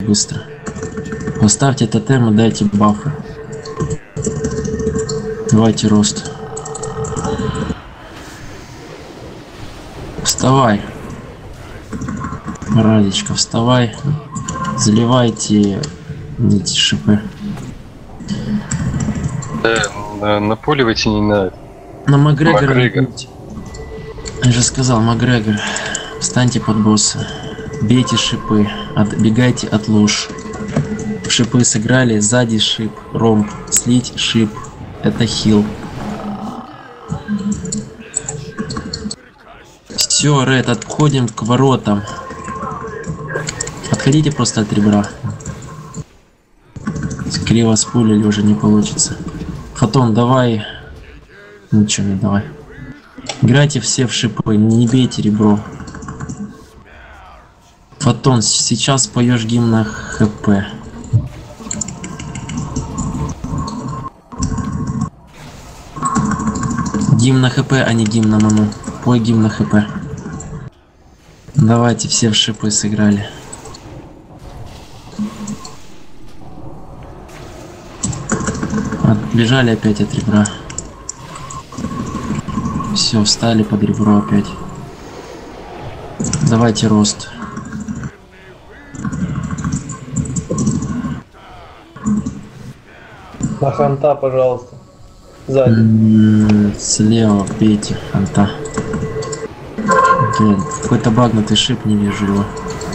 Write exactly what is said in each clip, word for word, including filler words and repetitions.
быстро. Поставьте тотем и дайте бафы. Давайте рост. Вставай. Радичка, вставай. Заливайте эти шипы. Да, напуливайте не надо. На Макгрегора. Макгрегор. Я же сказал, Макгрегор. Встаньте под босса. Бейте шипы. Отбегайте от луж. Шипы сыграли. Сзади шип. Ромб. Слить шип. Это хил. Все, Ред, отходим к воротам. Отходите просто от ребра. Криво спулили, уже не получится. Фотон, давай. Ничего не давай. Играйте все в шипы, не бейте ребро. Фотон, сейчас поешь гимн на ХП. Гимн на ХП, а не гимн на ману. Пой гимн на ХП. Давайте все в шипы сыграли. Отбежали опять от ребра. Все, встали под ребро опять. Давайте рост. На ханта, пожалуйста. Сзади. М-м, слева бейте ханта. Блин, какой-то багнутый шип, не вижу его.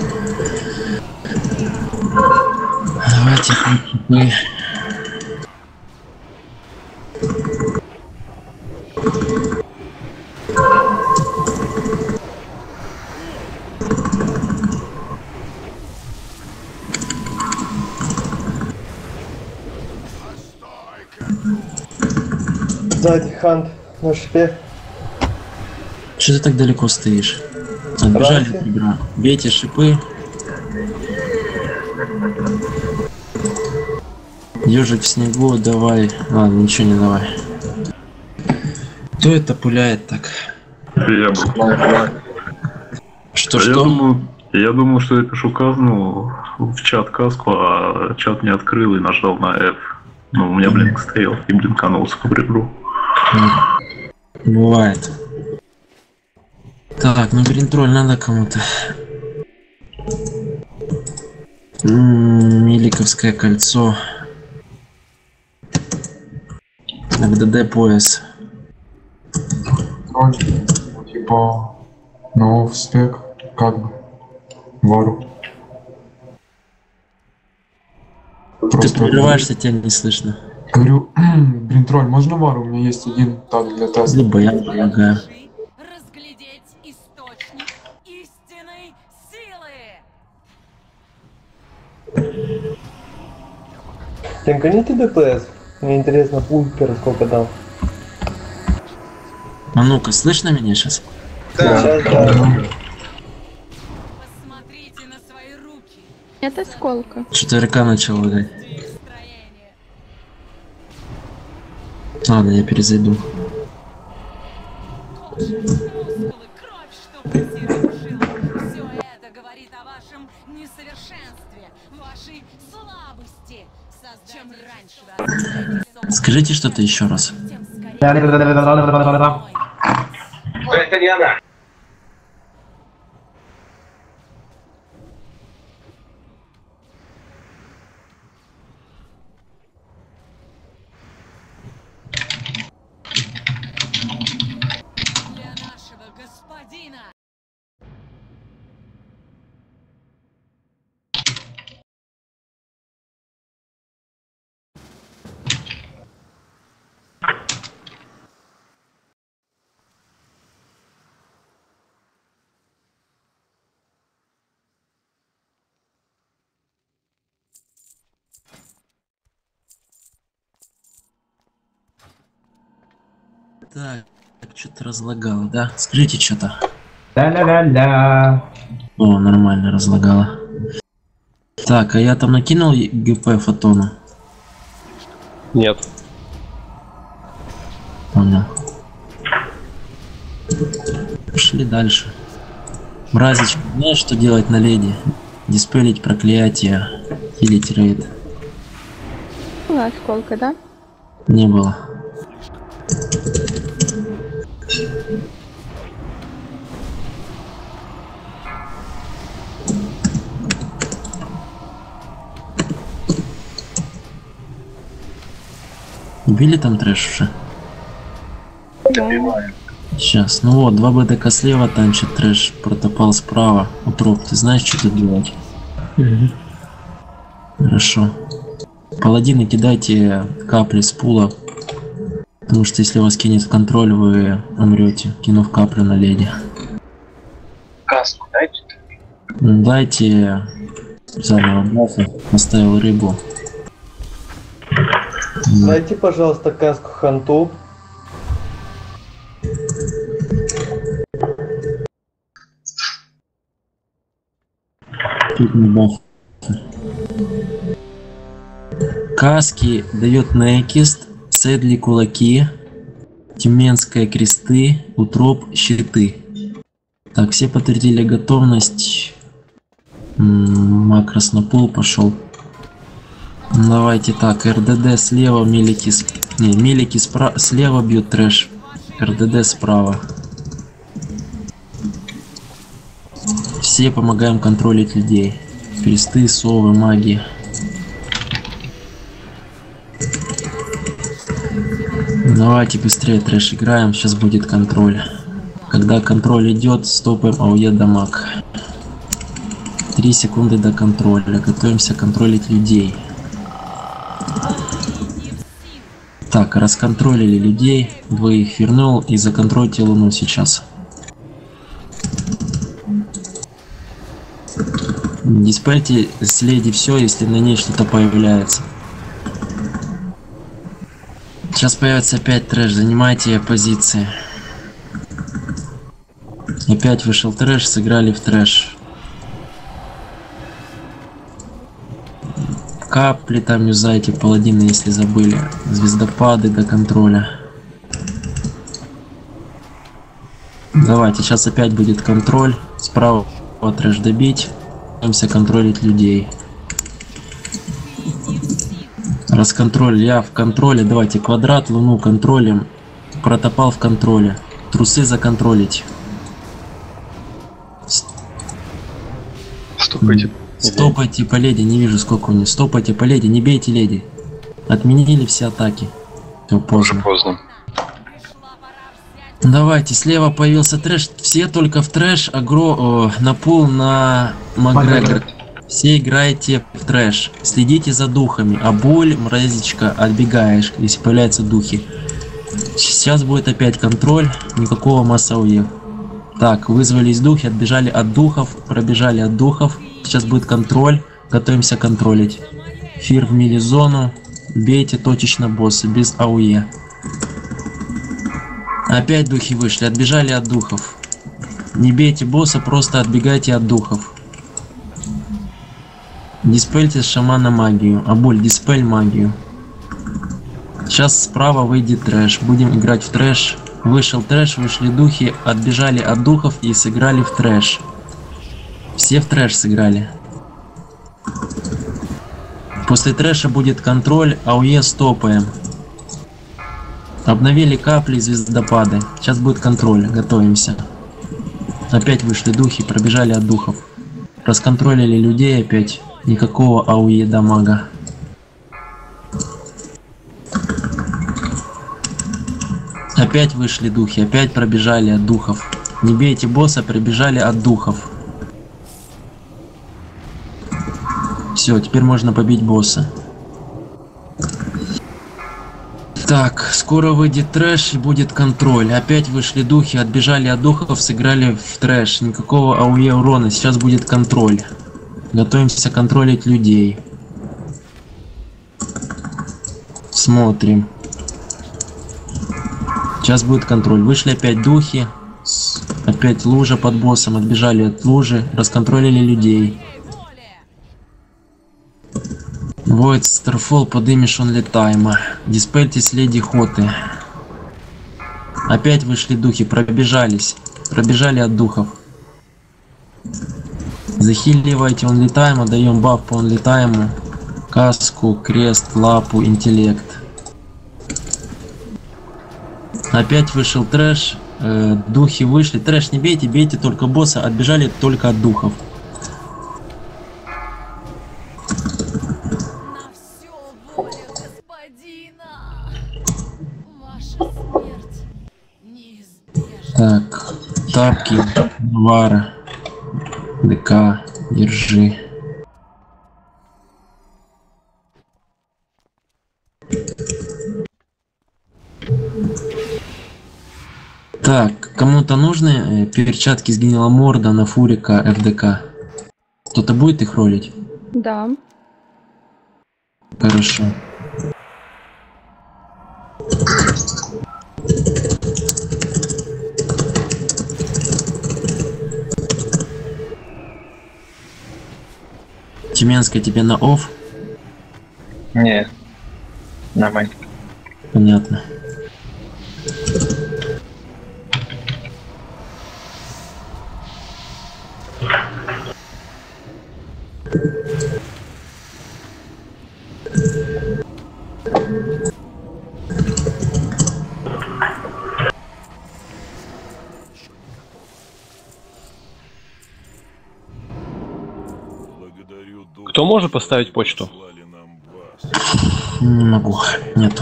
Давайте мы. Сзади хант на шипе. Что ты так далеко стоишь? Отбежали Раньше. от ребра. Бейте шипы. Ежик в снегу, давай. Ладно, ничего не давай. Кто это пуляет так? Я был. Что, я что? Думаю, я думал, что я пишу казну в чат каску, а чат не открыл и нажал на F. Ну, у меня блинк стоял и блинканулся по ребру. Бывает. Так, ну гринтроль надо кому-то. М-м, Миликовское кольцо. МДД пояс. Типа, ну, в спек, как бы, вару. Ты Просто прерываешься, тебя не слышно. говорю, блин, тролль, можно вару? У меня есть один так для теста. Либо я помогаю. Разглядеть источник истинной силы. Тянкани ты ДПС? Мне интересно, пульпер сколько дал. А ну-ка, слышно меня сейчас? Да. Сейчас, да. Посмотрите на свои руки. Это сколько? Что-то РК начал лагать. Строение. Ладно, я перезайду. Мускулы, кровь, что пульсирует в жилах. Все это говорит о вашем несовершенстве, вашей слабости. Чем раньше вы осознаете собственность, Скажите что-то еще раз. тем скорее. Это не она. Для нашего господина. Так, что-то разлагало, да? Скажите что-то. Да-ля-ля-ля. О, нормально разлагало. Так, а я там накинул ГП фотону? Нет. Понял. Пошли дальше. Мразичка, знаешь, что делать на леди? Диспелить проклятие. Хилить рейд. Была осколка, да? Не было. Убили там трэш уже? Да. Сейчас. Ну вот, два БДК слева танчит трэш, протопал справа. Утроп, ты знаешь, что тут делать? Мгм. Хорошо. Паладины, кидайте капли с пула. Потому что если вас кинет в контроль, вы умрете, кинув каплю на леди. Каску дайте. Дайте заново бафы. Поставил рыбу. Дайте, пожалуйста, каску ханту. Тут не баф. Каски дает Некист, Седли кулаки, Тюменская кресты, Утроп щиты. Так, все подтвердили готовность. М-м, макрос на пол пошел. Давайте так, РДД слева, Мелики с... Не, Мелики спра... слева бьют трэш, РДД справа. Все помогаем контролить людей. Кресты, совы, маги. Давайте быстрее трэш играем, сейчас будет контроль. Когда контроль идет, стопаем АОЕ дамаг. Три секунды до контроля. Готовимся контролить людей. Так, расконтролили людей. Двоих вернул и законтрольте луну сейчас. Диспельте с леди все, если на ней что-то появляется. Сейчас появится опять трэш, занимайте позиции. Опять вышел трэш, сыграли в трэш. Капли там юзайте, паладины, если забыли. Звездопады до контроля. Давайте, сейчас опять будет контроль. Справа трэш добить. Пытаемся контролить людей. Расконтроль, я в контроле. Давайте квадрат, луну контролем. Протопал в контроле. Трусы законтролить. Стопайте. Стопайте по леди, не вижу сколько у них. Стопайте по леди, не бейте леди. Отменили все атаки. Все поздно. Поздно. Давайте, слева появился трэш. Все только в трэш, агро, о, на пул на Макгрегор. Все играете в трэш. Следите за духами. А боль, мразичка, отбегаешь, если появляются духи. Сейчас будет опять контроль. Никакого массовья. Так, вызвались духи, отбежали от духов, пробежали от духов. Сейчас будет контроль. Готовимся контролить. Фир в мили-зону. Бейте точечно босса, без АОЕ. Опять духи вышли, отбежали от духов. Не бейте босса, просто отбегайте от духов. Диспельте с шамана магию. Абуль, диспель магию. Сейчас справа выйдет трэш. Будем играть в трэш. Вышел трэш, вышли духи, отбежали от духов и сыграли в трэш. Все в трэш сыграли. После трэша будет контроль, АОЕ стопаем. Обновили капли и звездопады. Сейчас будет контроль, готовимся. Опять вышли духи, пробежали от духов. Расконтролили людей опять. Никакого АОЕ дамага. Опять вышли духи, опять пробежали от духов. Не бейте босса, пробежали от духов. Все, теперь можно побить босса. Так, скоро выйдет трэш и будет контроль. Опять вышли духи, отбежали от духов, сыграли в трэш. Никакого АОЕ урона, сейчас будет контроль. Готовимся контролить людей. Смотрим. Сейчас будет контроль. Вышли опять духи. Опять лужа под боссом. Отбежали от лужи. Расконтролили людей. Void Starfall, подымешь он летайма. Диспельте с леди хоты. Опять вышли духи, пробежались. Пробежали от духов. Захиливайте он летайма, даем баф по он летайму. Каску, крест, лапу, интеллект. Опять вышел трэш. Э, духи вышли. Трэш не бейте, бейте только босса. Отбежали только от духов. На все воля господина. Ваша смерть неизбежна. Так, тапки, вара, ДК, держи. Так, кому-то нужны э, перчатки сгнила морда на Фурика ФДК? Кто-то будет их ролить? Да. Хорошо. Тюменская тебе на офф? Не. Нормально. Понятно. Кто может поставить почту? Не могу, нету.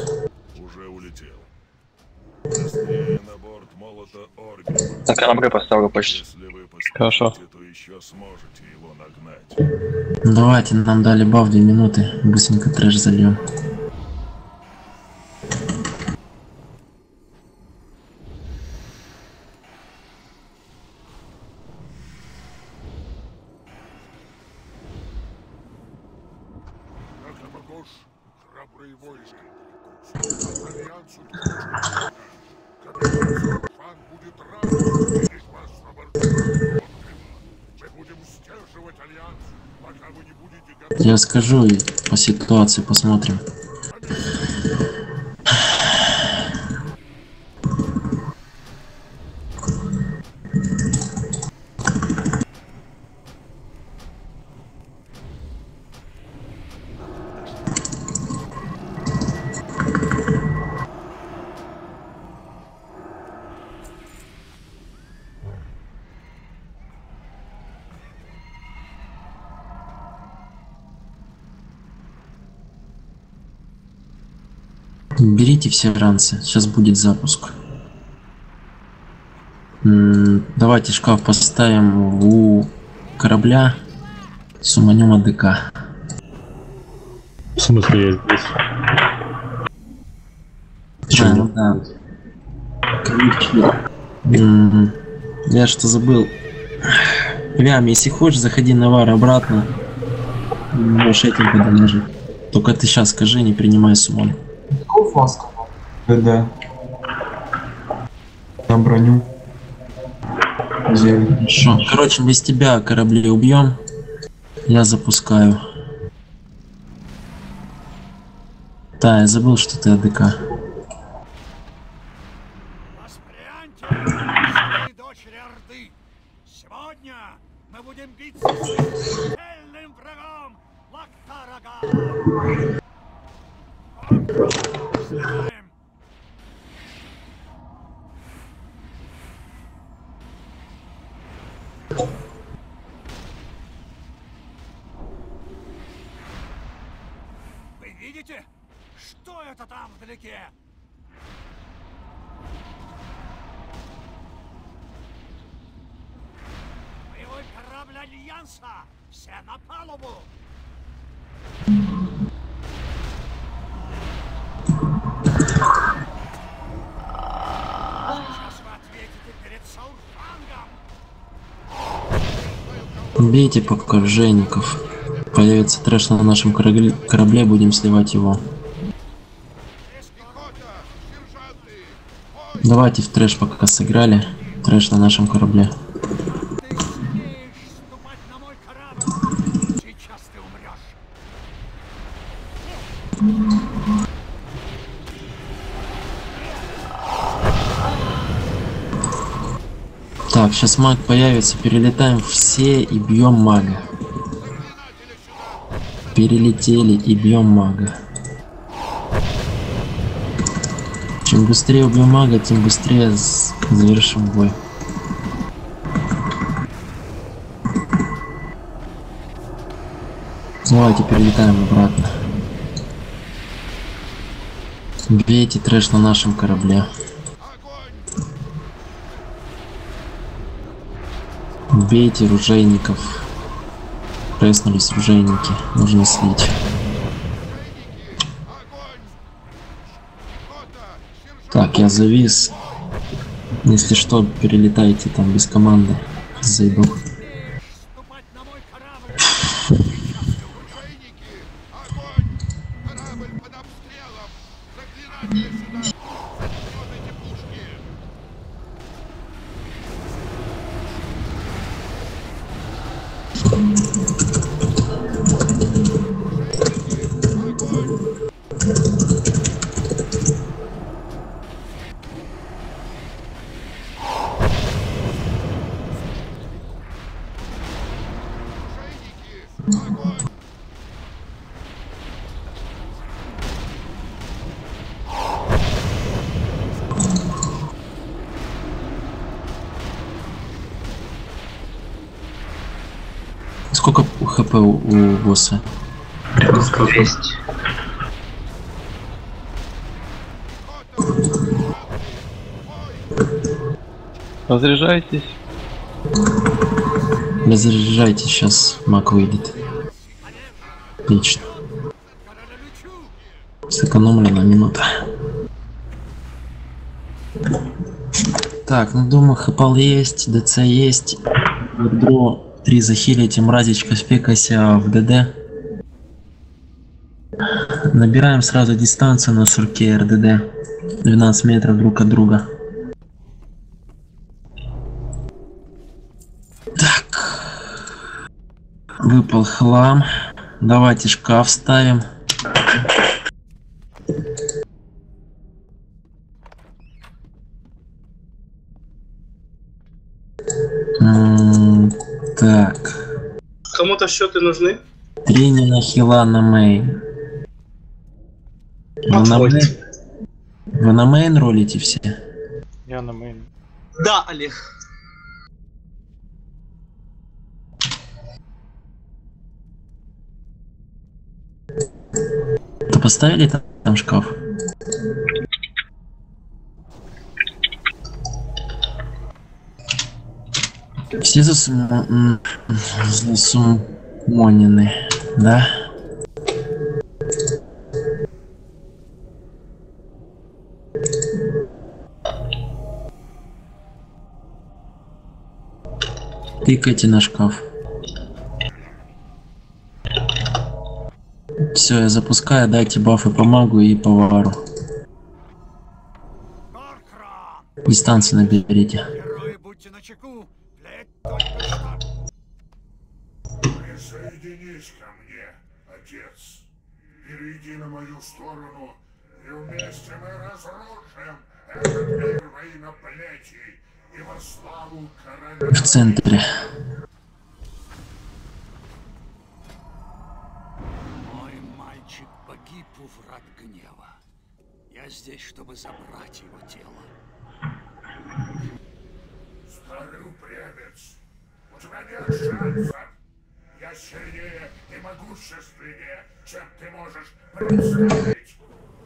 На корабле поставлю почту. Хорошо. Давайте, нам дали баф две минуты. Быстренько трэш зальем. Я скажу и по ситуации посмотрим. Берите все ранцы, сейчас будет запуск. М-м, давайте шкаф поставим у корабля, суманем АДК. В смысле я здесь? А, ну да. М-м, я что забыл. Вям, если хочешь, заходи на вар обратно. Можешь этим подолежить. Только ты сейчас скажи, не принимай суммон. Какого фласка? ДД. На броню. Зелень. Хорошо. Короче, без тебя корабли убьем. Я запускаю. Да, я забыл, что ты АДК. Дочери Орды. Сегодня мы будем биться с смертельным врагом Лактарага. Вы видите? Что это там вдалеке? Боевой корабль Альянса! Все на палубу! Сейчас вы ответите перед Саурфангом! Бейте пока ржейников. Появится трэш на нашем корабле, корабле, будем сливать его. Давайте в трэш пока сыграли. Трэш на нашем корабле. Так, сейчас маг появится, перелетаем все и бьем мага. Перелетели и бьем мага. Чем быстрее убьем мага, тем быстрее завершим бой. Давайте перелетаем обратно. Бейте трэш на нашем корабле. Бейте ружейников. Преснулись ружейники. Нужно слить. Так, я завис. Если что, перелетайте там без команды. Зайду. Сколько хп у, у босса? двести. Разряжайтесь. Разряжайте, сейчас маг выйдет. Отлично. Сэкономлена минута. Так, ну думаю, хпл есть, ДЦ есть. Ведро три захилите, мразичка спекайся в ДД. Набираем сразу дистанцию на сурке РДД. двенадцать метров друг от друга. Так. Выпал хлам. Давайте шкаф ставим. М-м, так. Кому-то счеты нужны? Три не на хила на мейн. Вы на мейн? Вы на мейн ролите все? Я на мейн. Да, Олег. Поставили там, там шкаф? Все засум... засумонены, да? Тыкайте на шкаф. Все, я запускаю, дайте бафы по магу и повару. Дистанцию наберите. Присоединись ко мне, отец. Перейди на мою сторону, и вместе мы разрушим этот мир воиноплетий и во славу короля. В центре. Мой мальчик погиб у врат гнева. Я здесь, чтобы забрать его тело. Старый упрямец, у тебя нет шансов. Я сильнее и могущественнее, чем ты можешь представить.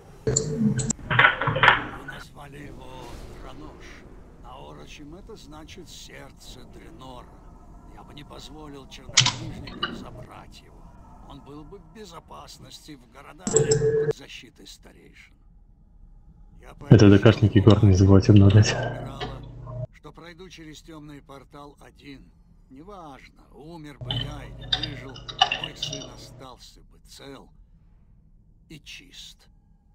Вы назвали его Дранош. На орочем это значит сердце Дренора. Я бы не позволил чернокнижникам забрать его. Он был бы в безопасности в городах под защитой старейшин. Это ДКшники город не забывайте обновлять. Что пройду через темный портал один. Неважно, умер бы я или выжил, мой сын остался бы цел и чист.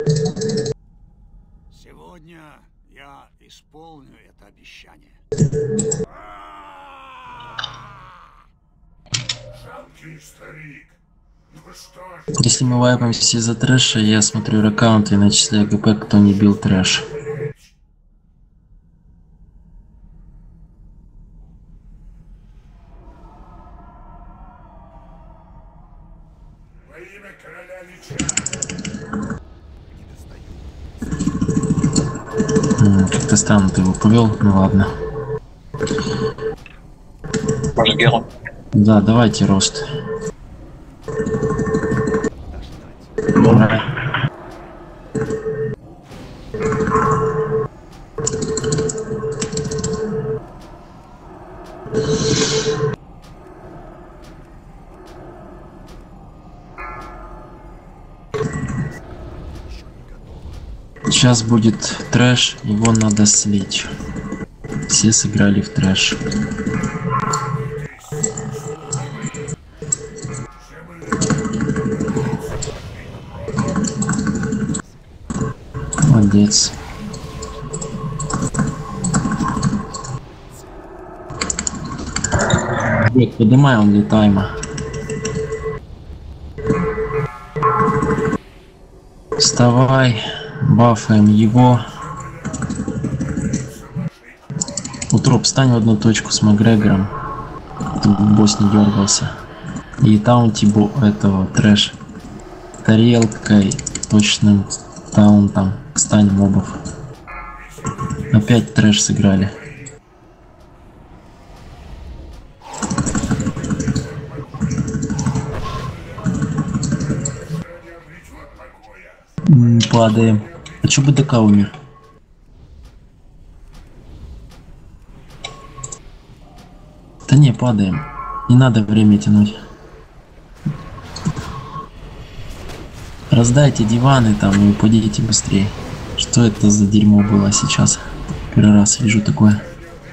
Сегодня я исполню это обещание. Жалкий старик. Ну что ж... Если мы вайпаемся из-за трэша, я смотрю аккаунт и начисляю ГП, кто не бил трэш. Во Как-то странно ты его повел, ну ладно. Может, Геру? Да, давайте рост. Давай. Сейчас будет трэш, его надо слить. Все сыграли в трэш. Молодец. Вот, поднимаем для тайма. Вставай, бафаем его. Утроп, встань в одну точку с Макгрегором, чтобы босс не дергался. И таунти бо этого трэш тарелкой, точным таунтом к стане мобов. Опять трэш сыграли. М, Падаем. А чё бы ДК умер? Да не, падаем. Не надо время тянуть. Раздайте диваны там и упадите быстрее. Что это за дерьмо было сейчас? Первый раз вижу такое.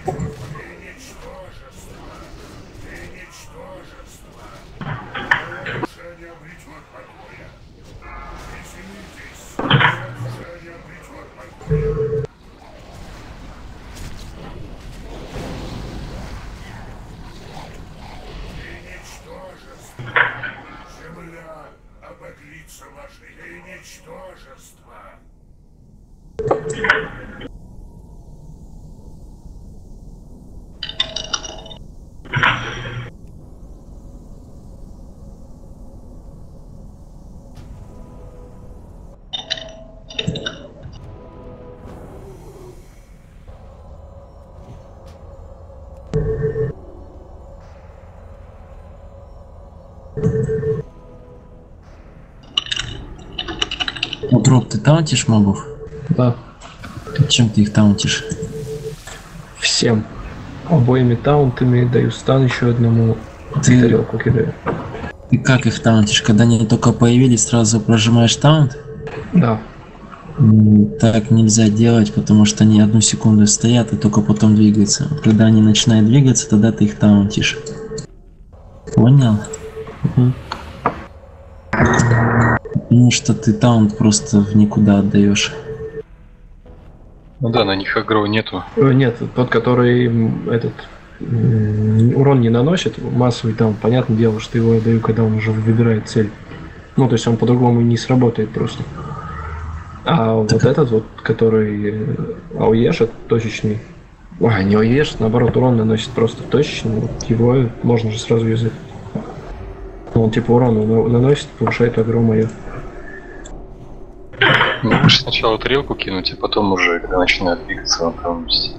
Утроп, ты таунтишь мобов? Да. Чем ты их таунтишь? Всем. Обоими таунтами даю стан еще одному. Ты- Тарелку кидаю. Ты как их таунтишь? Когда они только появились, сразу прожимаешь таунт? Да. М, Так нельзя делать, потому что они одну секунду стоят и только потом двигаются. Когда они начинают двигаться, тогда ты их таунтишь. Понял? Мгм. Потому что ты таунт просто в никуда отдаешь. Ну да, на них агро нету. Э, Нет, тот, который м, этот м, урон не наносит, массовый там, понятное дело, что его я даю, когда он уже выбирает цель. Ну, то есть он по-другому не сработает просто. А вот этот вот, который ауешит, точечный, а, не ауешит, наоборот, урон наносит просто точечный, вот его можно же сразу юзать. Он типа урон на- наносит, повышает агро мое. Ну, лучше сначала тарелку кинуть, а потом уже, когда начинает двигаться, на правом месте.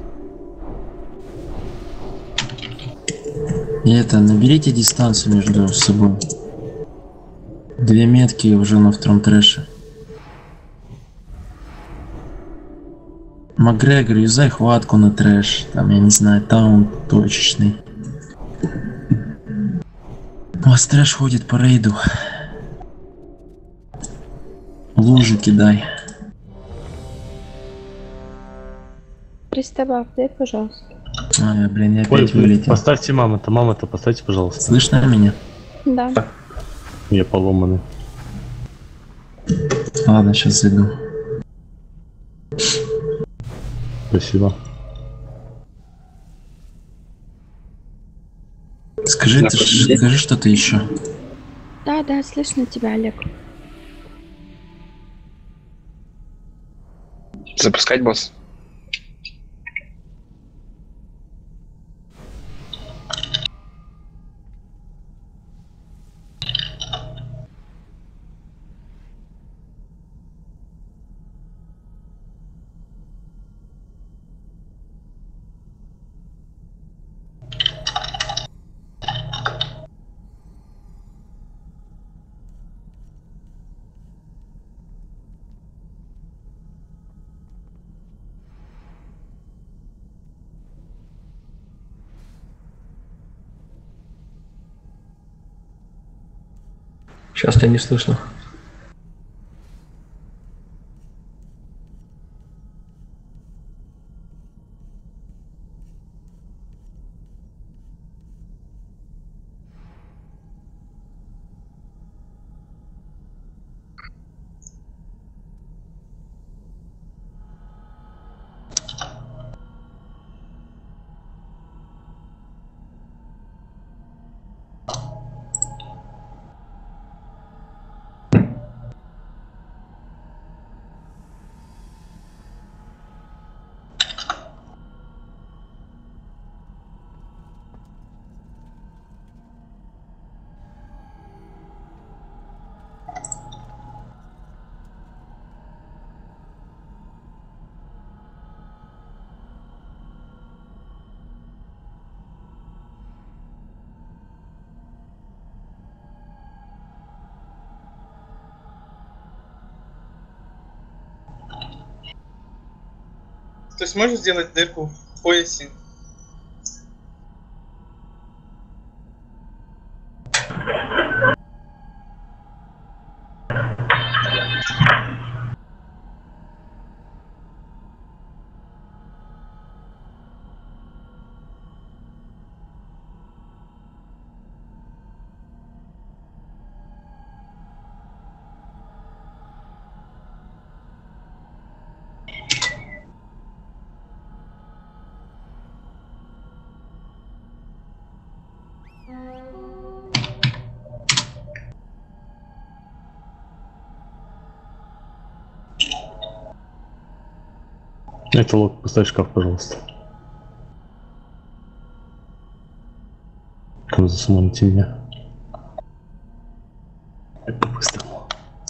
И это, наберите дистанцию между собой. Две метки уже на втором трэше. Макгрегор, юзай хватку на трэш. Там, я не знаю, таунт точечный. У вас трэш ходит по рейду. Лужи кидай. Приставав, дай, пожалуйста. А, блин, я Ой, опять вылетел. поставьте мама-то, мама-то поставьте, пожалуйста. Слышно меня? Да. Я поломанный. Ладно, сейчас зайду. Спасибо. Скажи, ты, ш- скажи что-то еще. Да, да, слышно тебя, Олег. Запускать босс? Сейчас тебя не слышно. То есть можешь сделать дырку в поясе? Это лог, поставь шкаф, пожалуйста. Там засумоните меня. Это по-быстрому.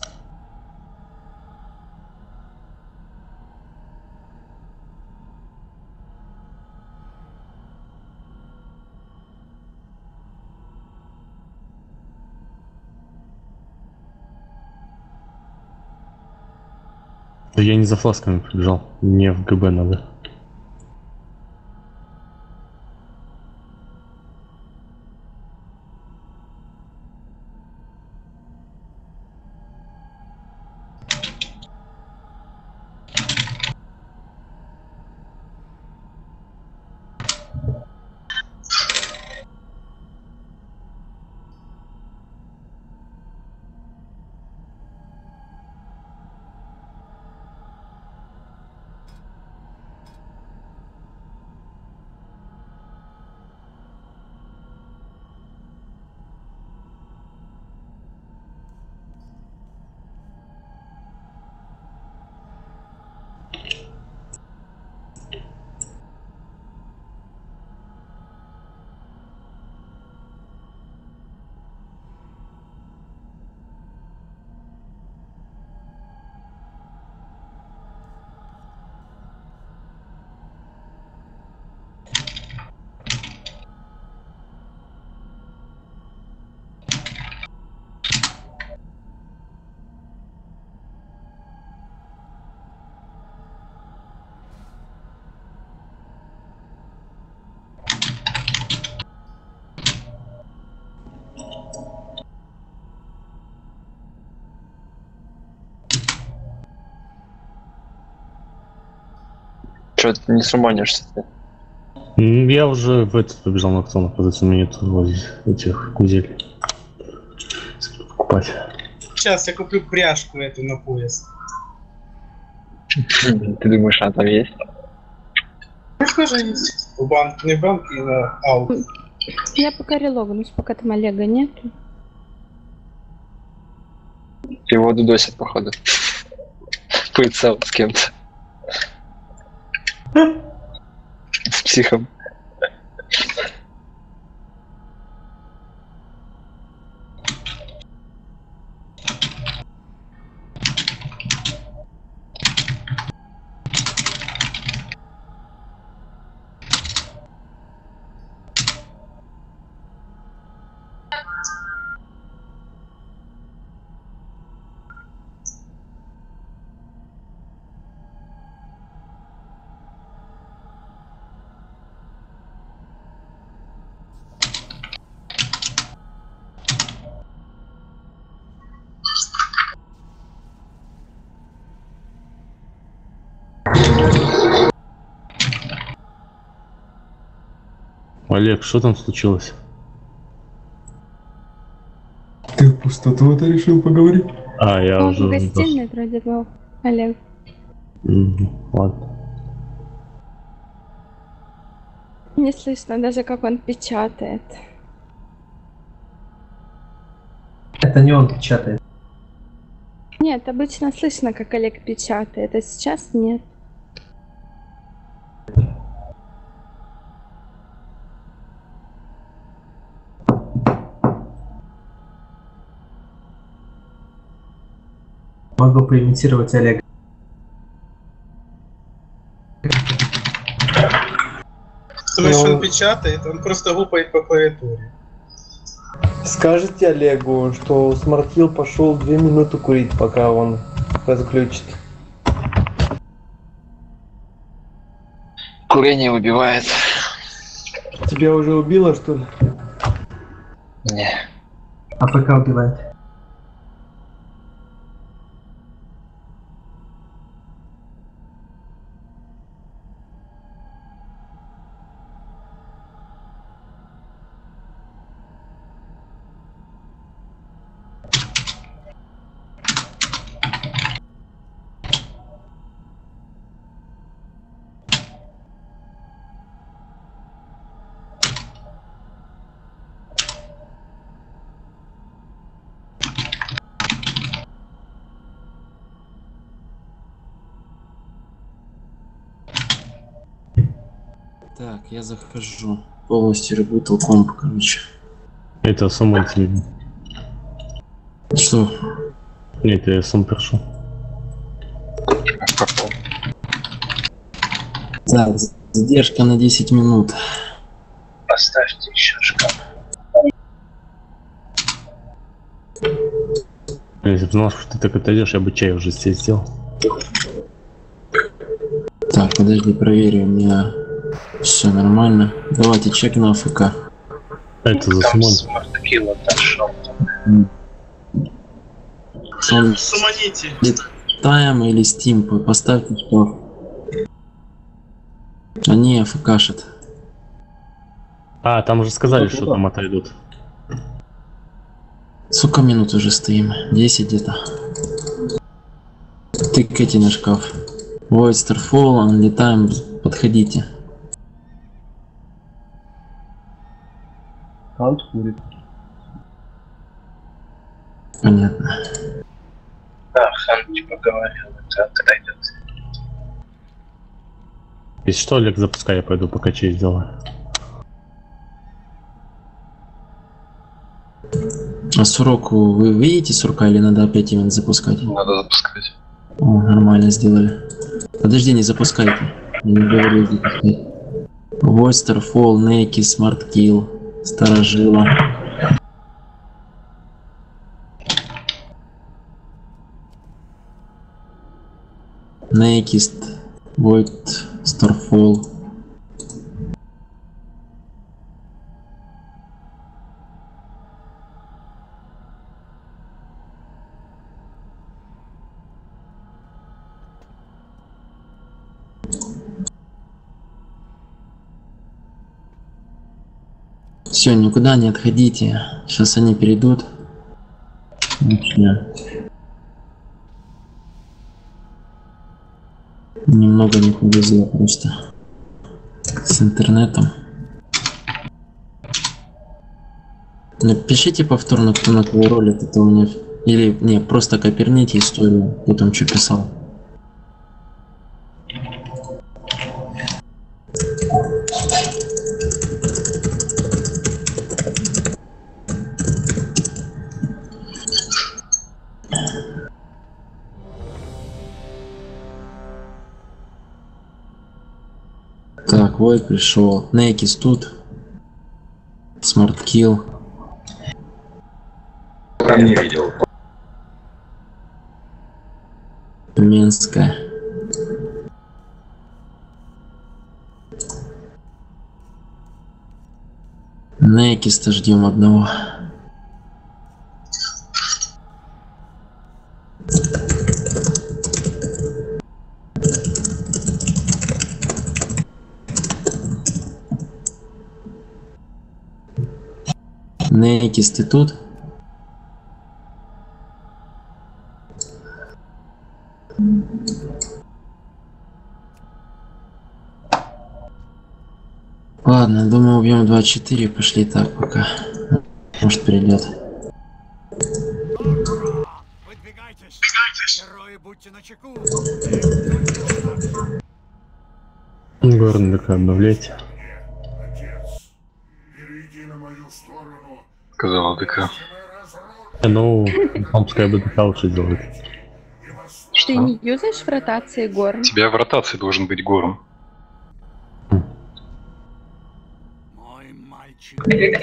Да я не за фласками прибежал, мне в ГБ надо. Че ты не сруманишься ты? М, Я уже в этот побежал на кто находится, у меня нет возле этих зелий. Покупать. Сейчас я куплю пряжку эту на пояс. Ты думаешь, она там есть? Пряжка же есть. В банк, не в банке, на аут. Я пока релогнусь, пока там Олега нет. Его дудосят, походу. Прицел с кем-то. С психом. Олег, что там случилось? Ты в пустоту это решил поговорить? А, я Он уже... в гостиной вроде был, Олег. Мгм, ладно. Не слышно даже, как он печатает. Это не он печатает. Нет, обычно слышно, как Олег печатает, а сейчас нет. Могу поимитировать Олега. Думаешь, Ну. он печатает, он просто гупает по клавиатуре. Скажите Олегу, что Смарт-Килл пошел две минуты курить, пока он подключит. Курение убивает. Тебя уже убило, что ли? Не. А ПК убивает. Так, я захожу. Полностью ребутал комп, короче. Это сам тебе. Что? Нет, я сам пришел. Так, задержка на десять минут. Поставьте еще шкаф. Если бы знал, что ты так отойдешь, я бы чай уже себе сделал. Так, подожди, проверю, у меня все нормально. Давайте чек на АФК. Это за Там Симон. Смарт-Килл отошел. Он Суманите. Тайм или Steam, поставьте что. Они АФКшат. А, там уже сказали, что там отойдут. Сколько минут уже стоим? десять где-то. Тыкайте на шкаф. Void Starfall, Only Time, подходите. Хаут курит. Понятно. Да, Хан типа говорил, это отойдет. Если что, Олег, запускай, я пойду пока чай сделаю. А Суроку вы видите Сурка или надо опять ивент запускать? Надо запускать. О, нормально сделали. Подожди, не запускайте. Я не говорил запускать. Void Starfall, Neki, Smart-Kill, Старожила. Nekist, Void Starfall. Все, никуда не отходите. Сейчас они перейдут. Начнем. Немного не повезло просто с интернетом. Напишите повторно, кто на кого ролит, это у меня... Или, не, просто коперните историю, кто там что писал. Так, Void пришел. Некис тут. Смарт-Килл. Там не видел. Менская. Некиста ждем одного. Нейкис, ты тут? Ладно, думаю, убьем два четыре, пошли так пока. Может, придет. Выдвигайтесь! Герои, будьте начеку! Горн, так обновляйте. Сказал ДК. Ну, там пускай бы ДК лучше делает. Ты не юзаешь в ротации Горн? У тебя в ротации должен быть Горн. Мой мальчик.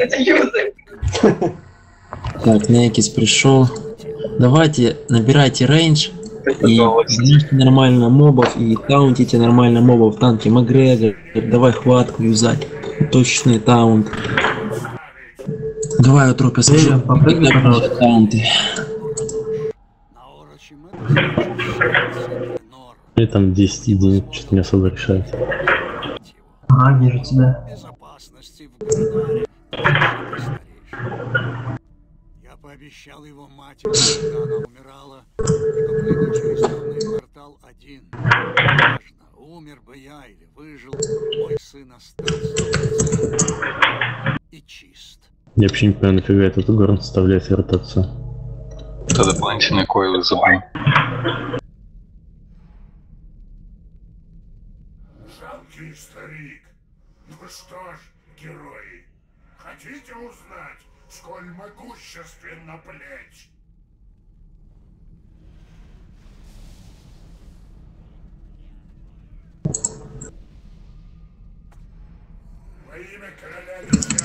Так, Некис пришел. Давайте, набирайте рейндж и бьете нормально мобов и таунтите нормально мобов. Танки Макгрегор, давай хватку юзать. Точный таунт. Давай, утропе, скажи, попрыгай, пожалуйста. таунты. И там десять единиц, что-то не особо решает. Ага, вижу тебя. Безопасности в Гранаре. Я пообещал его матери, когда она умирала, что прыгну через темный портал один. Важно, умер бы я или выжил, мой сын остался цел и чист. Я вообще не понимаю, нафига этот Горн вставляет в ротацию. Это дополнительные койлы забыл. Жалкий старик. Ну что ж, герои, хотите узнать, сколь могущественна плеть? Во имя короля Лиса.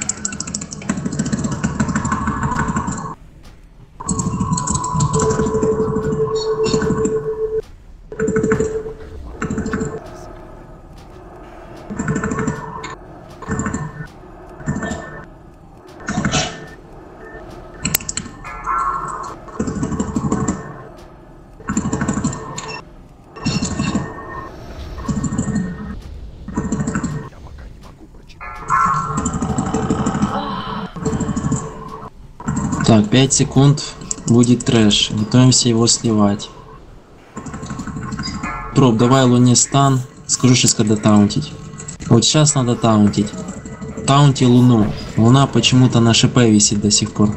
Так, пять секунд будет трэш. Готовимся его сливать. Троп, давай Луне стан. Скажу сейчас, когда таунтить. Вот сейчас надо таунтить. Таунти Луну. Луна почему-то на ШП висит до сих пор.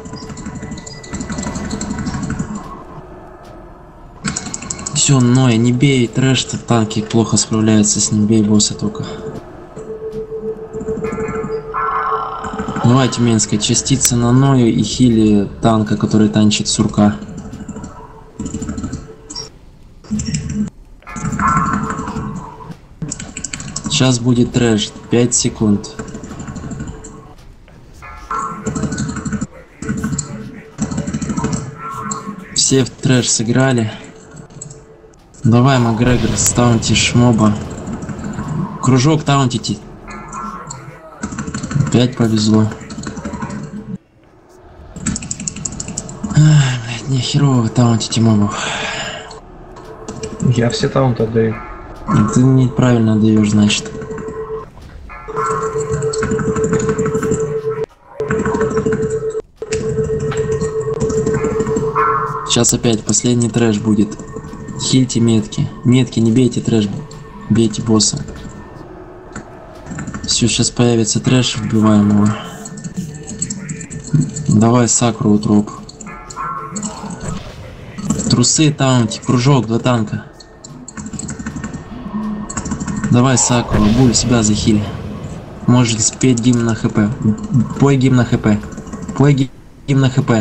Все, Ноя, не бей, трэш, танки плохо справляются с ним, бей босса только. Давай, тюменская частица на Ною и хили танка, который танчит сурка. Сейчас будет трэш, пять секунд. Все в трэш сыграли. Давай, Макгрегор, таунтишь моба. Кружок таунтите. Опять повезло. Ай, блядь, не херово таунтите мобов. Я все таунты отдаю. Ты неправильно отдаешь, значит. Сейчас опять последний трэш будет. Хильте метки. Метки не бейте трэш. Бейте босса. Все, сейчас появится трэш, вбиваем его. Давай сакру утроп. Трусы, таунти, кружок, два танка. Давай сакру, буль, себя захили. Может спеть гимн на хп. Пой гимн на хп. Пой гимн на хп.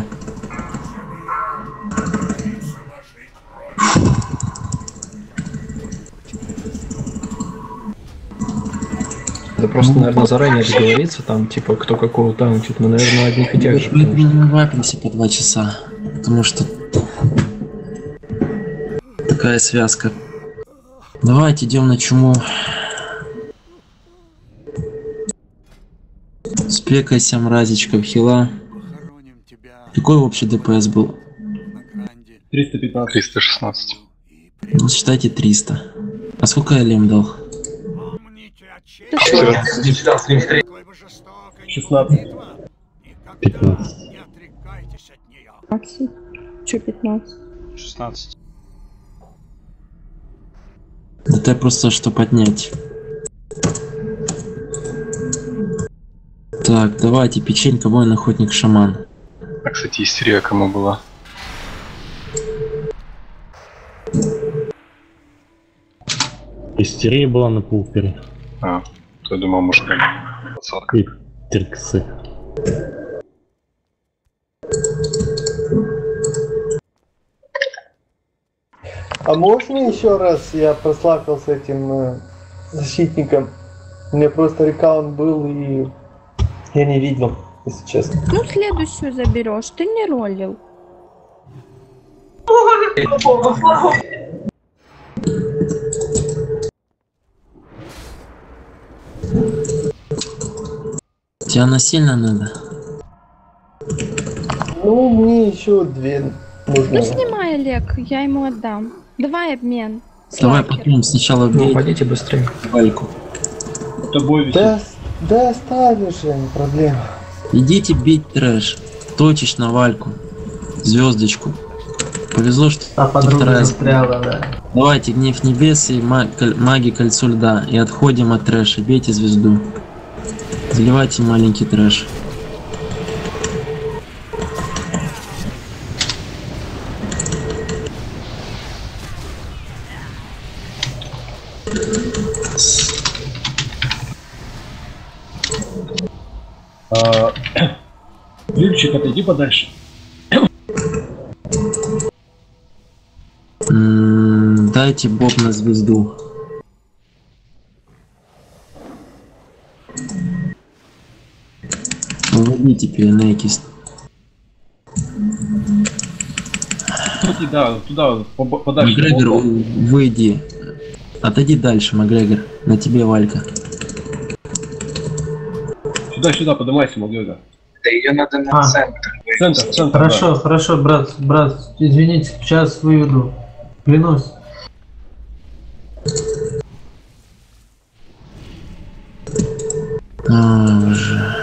Это просто, наверное, заранее договориться, там, типа, кто какого таунтит, мы, наверное, одних и тех же. Мы вапимся по два часа, потому что такая связка. Давайте идем на чуму. Спекайся, мразичка, в хила. Какой вообще ДПС был? триста пятнадцать. триста шестнадцать. Ну, считайте триста. А сколько я лем дал? шестнадцать. пятнадцать. пятнадцать. Че пятнадцать? шестнадцать. Это просто что поднять. Так, давайте, печенька, воин, охотник, шаман. А, кстати, истерия кому была? Истерия была на пулпере. А, то я думал, может, как подсадка. И терксы. А можно еще раз я прославился этим э, защитником? У меня просто рекаунт был и я не видел, если честно. Ну, следующую заберешь, ты не ролил. Тебя насильно надо? Ну, мне еще две нужно. Ну, снимай, Олег, я ему отдам. Давай обмен. Давай потом сначала бей. Ну, пойдите быстрее. Вальку. Да, да оставишь же, не проблема. Идите бить трэш. Точечно Вальку. Звездочку. Повезло, что А подруга вторая застряла, да. Давайте, гнев небес и маги кольцо льда. И отходим от трэша. Бейте звезду. Заливайте маленький трэш. А, Любчик, отойди подальше. М-м, дайте боб на звезду. Выводите перенекист. Да, туда, подальше. Макгрегор, выйди. Отойди дальше, Макгрегор. На тебе Валька. Сюда-сюда, поднимайся, Макгрегор. Да ее надо на А. центр. Центр, центр. Хорошо, да. хорошо, брат, брат, извините, сейчас выведу. Клянусь. А, боже.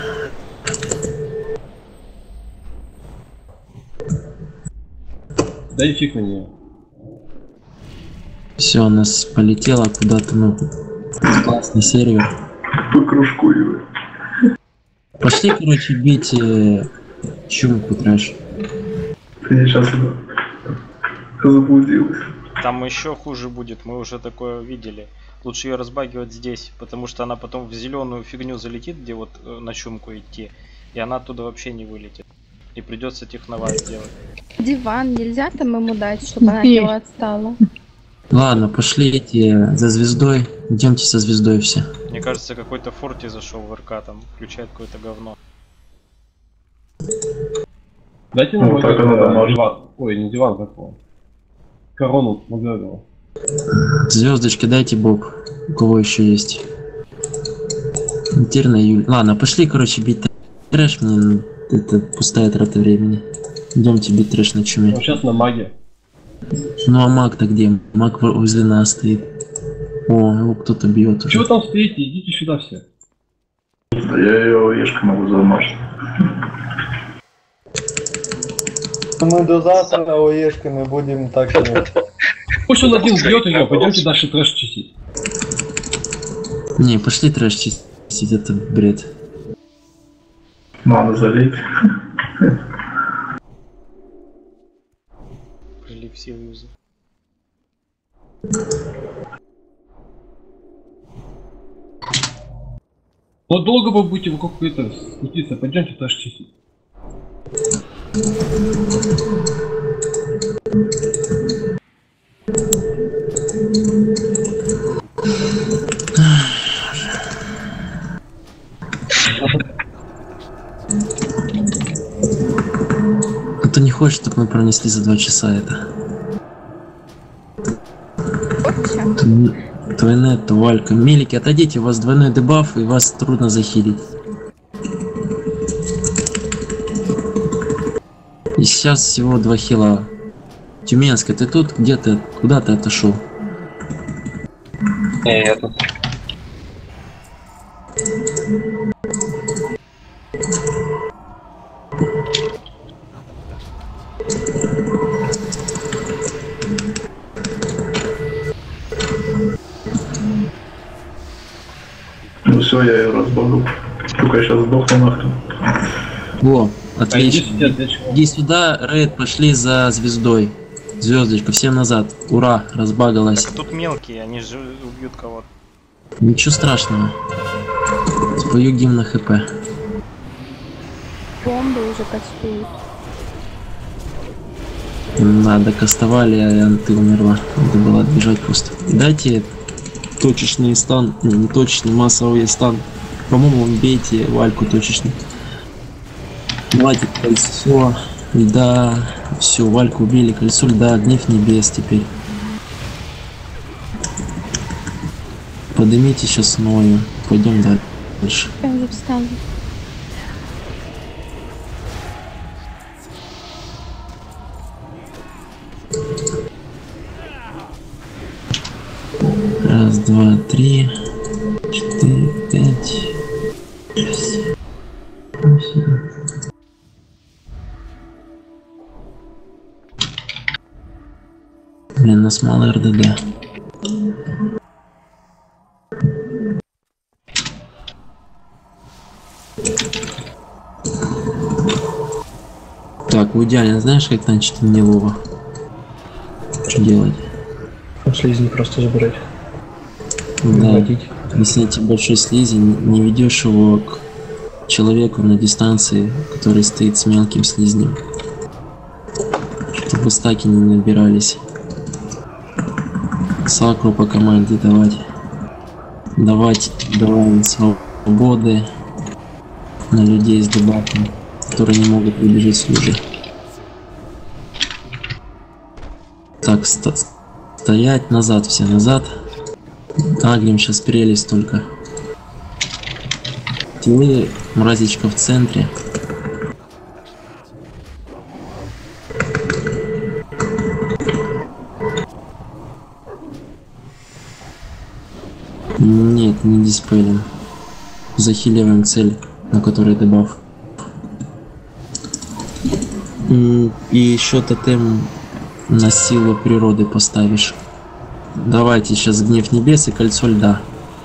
Дай фиг на нее. Все, у нас полетело куда-то, ну, классный сервер. По кружку его. Пошли, короче, бить э, чумку трэш. Ты сейчас заблудилась. Там еще хуже будет, мы уже такое видели. Лучше ее разбагивать здесь, потому что она потом в зеленую фигню залетит, где вот э, на чумку идти, и она оттуда вообще не вылетит. И придется техновать делать. Диван нельзя там ему дать, чтобы она от него отстала. Ладно, пошлите за звездой. Идемте со звездой все. Мне кажется, какой-то Форти зашел в РК, там включает какое-то говно. Дайте Ну, нам так оно давно. диван. Ой, не диван, как он. Корону Макгрегора. Звездочки дайте боб. У кого еще есть? Интерна Юль. Ладно, пошли, короче, бить трэш. Мне это пустая трата времени. Идемте бить трэш на чуме. Ну, сейчас на маге. Ну а маг-то где? Маг возле нас стоит. О, его кто-то бьет уже. Чего там стоите? Идите сюда все. Да я ее ешкой могу замашить. Мы до завтра оешками будем так делать. Пусть он один бьет ее, пойдемте дальше трэш чистить. Не, пошли трэш чистить, это бред. Надо залить. Прилив сил юза. Но долго вы будете вокруг это крутиться, пойдемте трэш чистить. А то не хочешь, чтобы мы пронесли за два часа это. Двойная то Валька. Милики, отойдите, у вас двойной дебаф и вас трудно захилить. И сейчас всего два хила. Тюменская, ты тут? Где ты? Куда ты отошел? Не, я тут. все, я ее разбагал. Только я сейчас сдохну нахрен. Во, отлично. Иди сюда, Рейд, пошли за звездой. Звездочка, всем назад. Ура, разбагалась. Так тут мелкие, они же убьют кого-то. Ничего страшного. Спою гимн на хп. Бомбы уже кастуют. Надо кастовали, а ты умерла. Надо было отбежать просто. Дайте точечный стан, не, не точечный, массовый стан. По-моему, бейте вальку точечный. Давайте кольцо льда. Все, вальку убили, кольцо льда, гнев небес теперь. Поднимите сейчас ною. Пойдем дальше. Я уже встану. Раз, два, три, четыре, пять, шесть, восемь. Блин, у нас мало РДД. Так, в идеале, знаешь, как танчить гнилого? Что делать? Слизни просто забрать. Да. Если нет большой слизи, не ведешь его к человеку на дистанции, который стоит с мелким слизнем. Чтобы стаки не набирались. Сакру по команде давать. Давать давай свободы на людей с дебатом, которые не могут выбежать с люди. Так, ст стоять, назад, все назад. Агнем сейчас прелесть только. Ты, мразичка, в центре. Нет, не диспелим. Захиливаем цель, на которой дебаф. И еще тотем на силу природы поставишь. Давайте сейчас гнев небес и кольцо льда.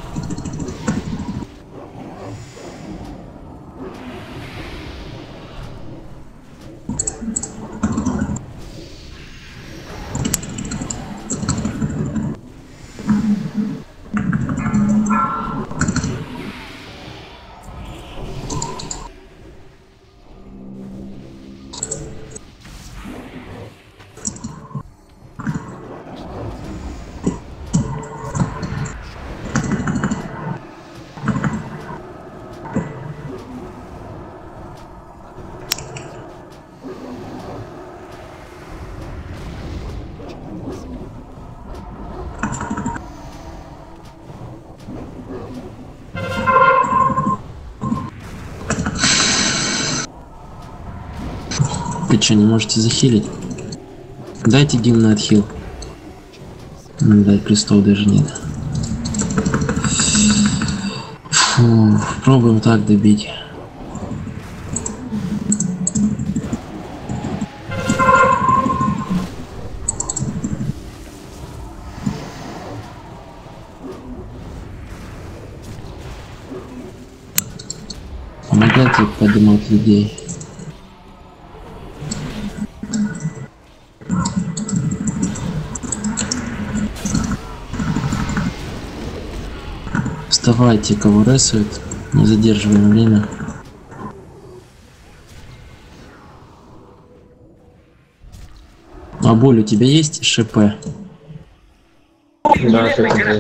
Вы что, не можете захилить? Дайте гимн на отхил. Да, крестов даже нет. Фу, пробуем так добить. Помогайте поднимать людей. Вставайте, кого ресует, не задерживаем время. А боль у тебя есть ШП? Да,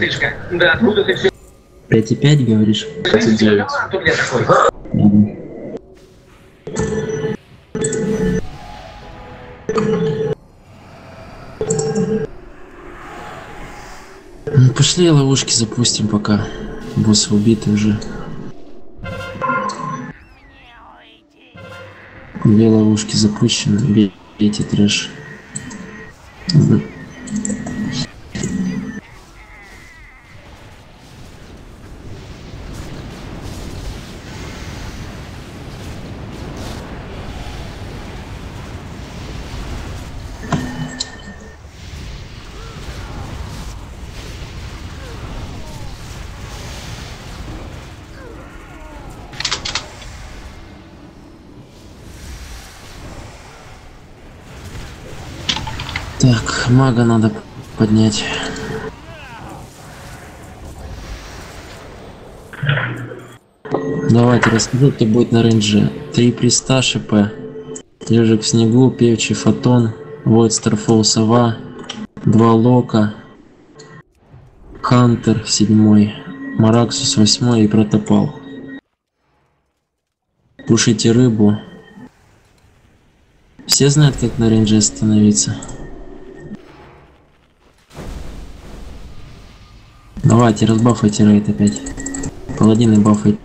пять и пять говоришь? пять и девять. Ну, пошли ловушки запустим пока. Боссы убиты уже. Две ловушки запущены. Бейте трэш. Так, мага надо поднять. Давайте расскажу, кто будет на рейнже. Три приста ШП. Ежик в снегу, певчий фотон, Войд Старфол сова, два лока, Хантер седьмой, Мараксус восьмой и Протопал. Пушите рыбу. Все знают, как на рейнже остановиться? Давайте, разбафайте рейд опять. Паладины бафайте.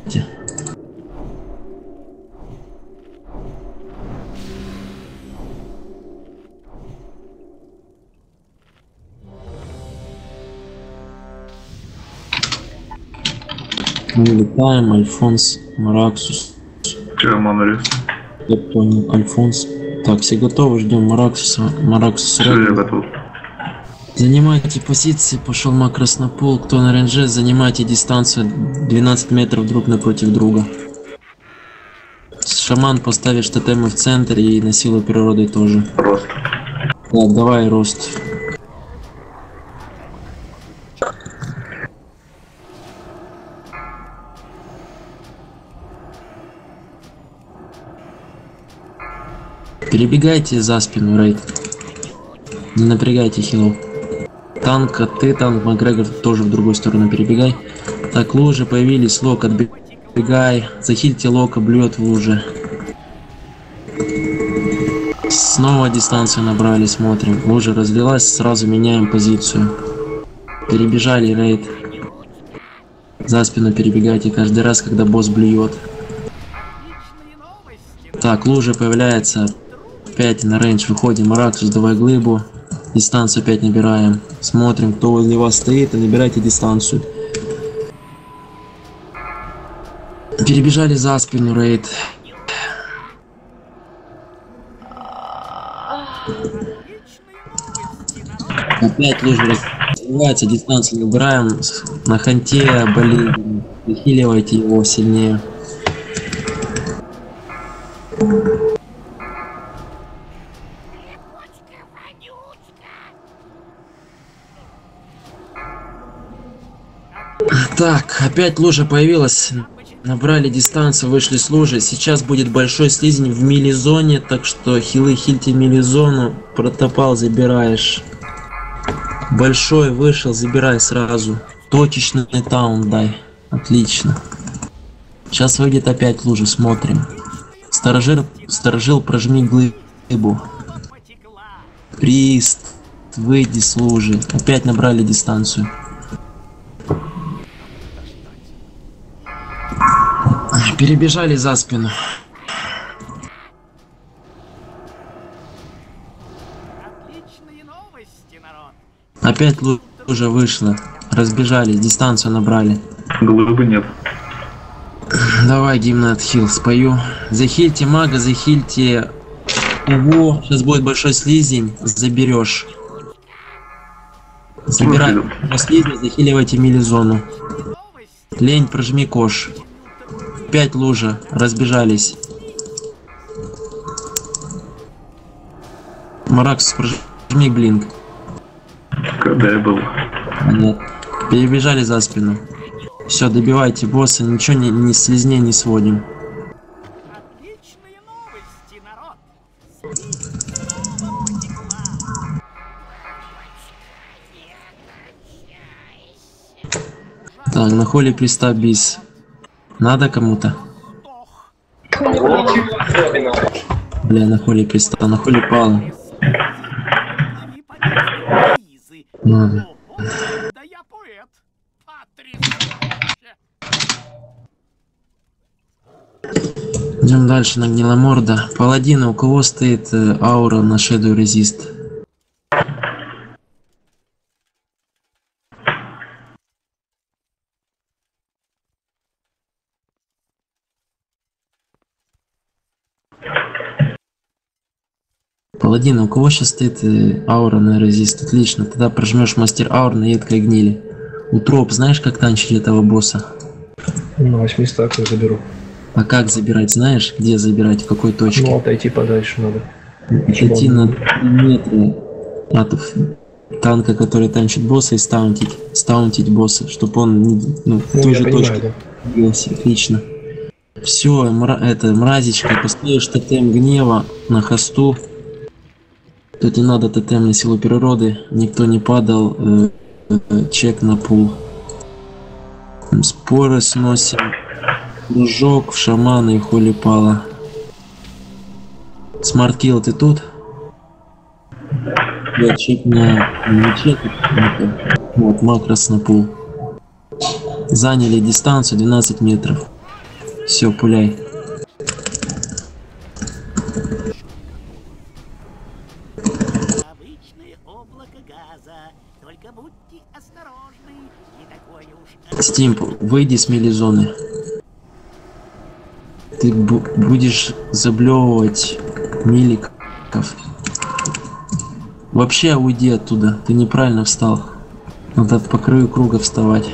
Мы летаем, Альфонс, Мараксус. Че, Монорис? Я понял, Альфонс. Так, все готовы, ждем Мараксуса. Мараксус. Все, я готов. Занимайте позиции, пошел макрос на пол. Кто на рейнже, занимайте дистанцию двенадцать метров друг напротив друга. Шаман, поставишь тотемы в центре и на силу природы тоже. Рост. Так, давай рост. Перебегайте за спину, рейд. Не напрягайте хилов. Танк, ты танк, Макгрегор тоже в другую сторону перебегай. Так, лужи появились, лок, отбегай. Захильте лока, блюет в луже. Снова дистанцию набрали, смотрим. Лужа разлилась, сразу меняем позицию. Перебежали, рейд. За спину перебегайте каждый раз, когда босс блюет. Так, лужа появляется. Опять на рейндж выходим, Мараксус, давай глыбу. Дистанцию опять набираем. Смотрим, кто возле вас стоит, и набирайте дистанцию. Перебежали за спину, рейд. Опять лужа развивается, дистанцию набираем. На ханте болезнь. Захиливайте его сильнее. Так, опять лужа появилась. Набрали дистанцию, вышли с лужи. Сейчас будет большой слизень в мили-зоне, так что хилы хильте мили-зону. Протопал забираешь. Большой вышел, забирай сразу. Точечный таун дай. Отлично. Сейчас выйдет опять лужа, смотрим. Сторожил, сторожил, прожми глыбу. Прист, выйди с лужи. Опять набрали дистанцию. Перебежали за спину. Опять лужа вышла. Разбежались, дистанцию набрали. Глыбы нет. Давай гимн отхил, спою. Захильте мага, захильте его. Сейчас будет большой слизень, заберешь. Забирай слизень, захиливайте мили-зону. Лень, прожми кош. Пять лужа, разбежались. Маракс, прожми блинк. Когда я был? Нет. Перебежали за спину. Все, добивайте босса, ничего ни, ни слизней не сводим. Так, на холле приста бис. Надо кому-то? Бля, на холле приста, на холле пала. Надо. Идем дальше на гниломорда. Паладина, у кого стоит э, аура на Shadow Resist? Паладин, у кого сейчас стоит э, аура на резист? Отлично, тогда прожмешь мастер аур на едкой гнили. Утроп, знаешь, как танчить этого босса? На восьми стак я заберу. А как забирать, знаешь, где забирать, в какой точке? Ну, отойти подальше надо. Отойти на метры. от танка, который танчит босса, и стаунтить, стаунтить босса, чтобы он не, ну, в Ну, той я же понимаю, точке да. бился. Отлично. Все, мра это мразичка, поставишь тотем гнева на хосту. Тут не надо тотем на силу природы, никто не падал, э, э, чек на пул. Споры сносим. Дружок в шамана и хули пала. Смарткилл, ты тут? Я чек на мече. Вот, макрос на пул. Заняли дистанцию двенадцать метров. Все, пуляй. Стимп, выйди с милизоны. Ты бу будешь заблевывать миликов. Вообще уйди оттуда, ты неправильно встал. Надо по краю круга вставать.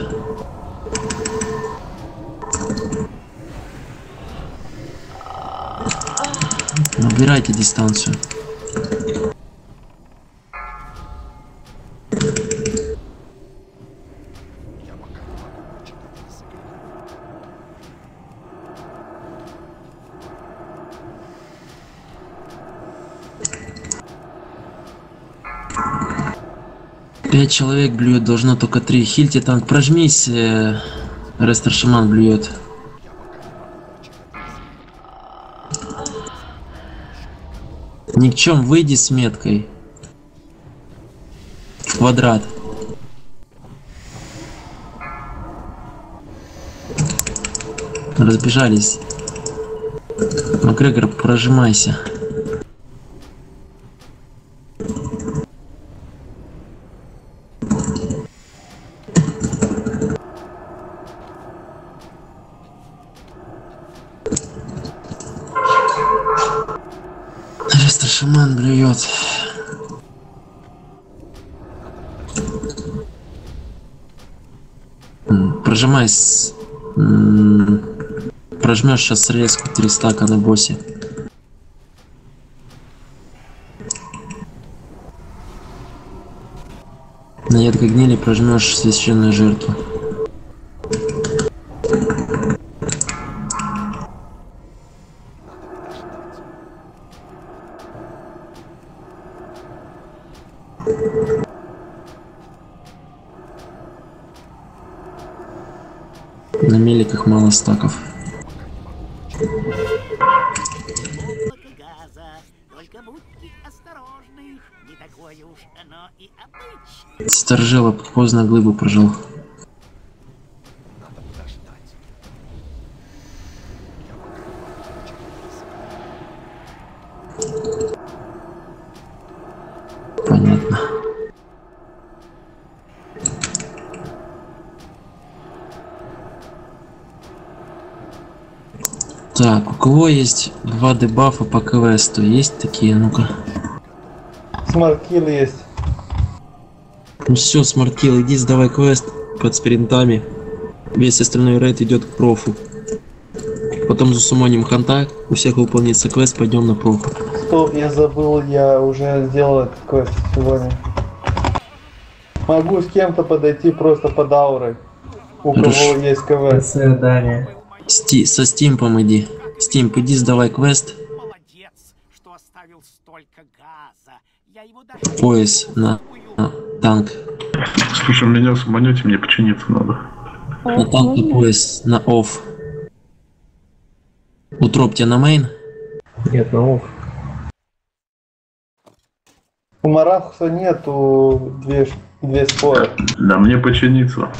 Набирайте дистанцию. Пять человек блюет, должно только три. Хильте танк, прожмись, э, Рестер Шаман блюет. Никчем, выйди с меткой. В квадрат. Разбежались. Макгрегор, прожимайся. Шаман блюет. Прожимай с... Прожмешь сейчас срезку три стака на боссе. На едкой гнили прожмешь священную жертву. На меликах мало стаков. Сторжела поздно глыбу прожил. Понятно. Так, у кого есть два дебафа по квесту? Есть такие? Ну-ка. Смарткилл есть. Ну все, смарткилл, иди сдавай квест под спринтами. Весь остальной рейд идет к профу. Потом засумоним ханта, у всех выполнится квест, пойдем на профу. Стоп, я забыл, я уже сделал этот квест сегодня. Могу с кем-то подойти просто под аурой. У Хорошо. кого есть КВ. Свидание. Сти со стимпом иди. Стимп, иди сдавай квест. Пояс на, на танк. Слушай, меня суманете, мне починиться надо. На танк и пояс на офф. Утроп тебя на мейн? Нет, на офф. У Марахуса нету две, две споры. Да мне починиться.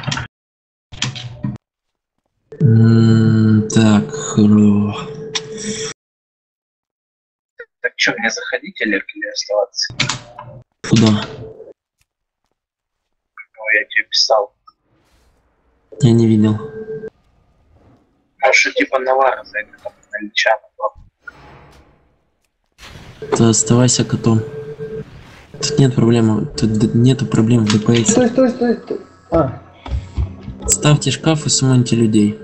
М-м, так, хро. Так что, мне заходить или или оставаться? Куда? Ну, я тебе писал. Я не видел. А что типа Навара зайдет там на Лича. То оставайся котом. Тут нет проблем, тут нету проблем в ДПС. Стой, стой, стой, стой. А. Ставьте шкаф и суммоньте людей.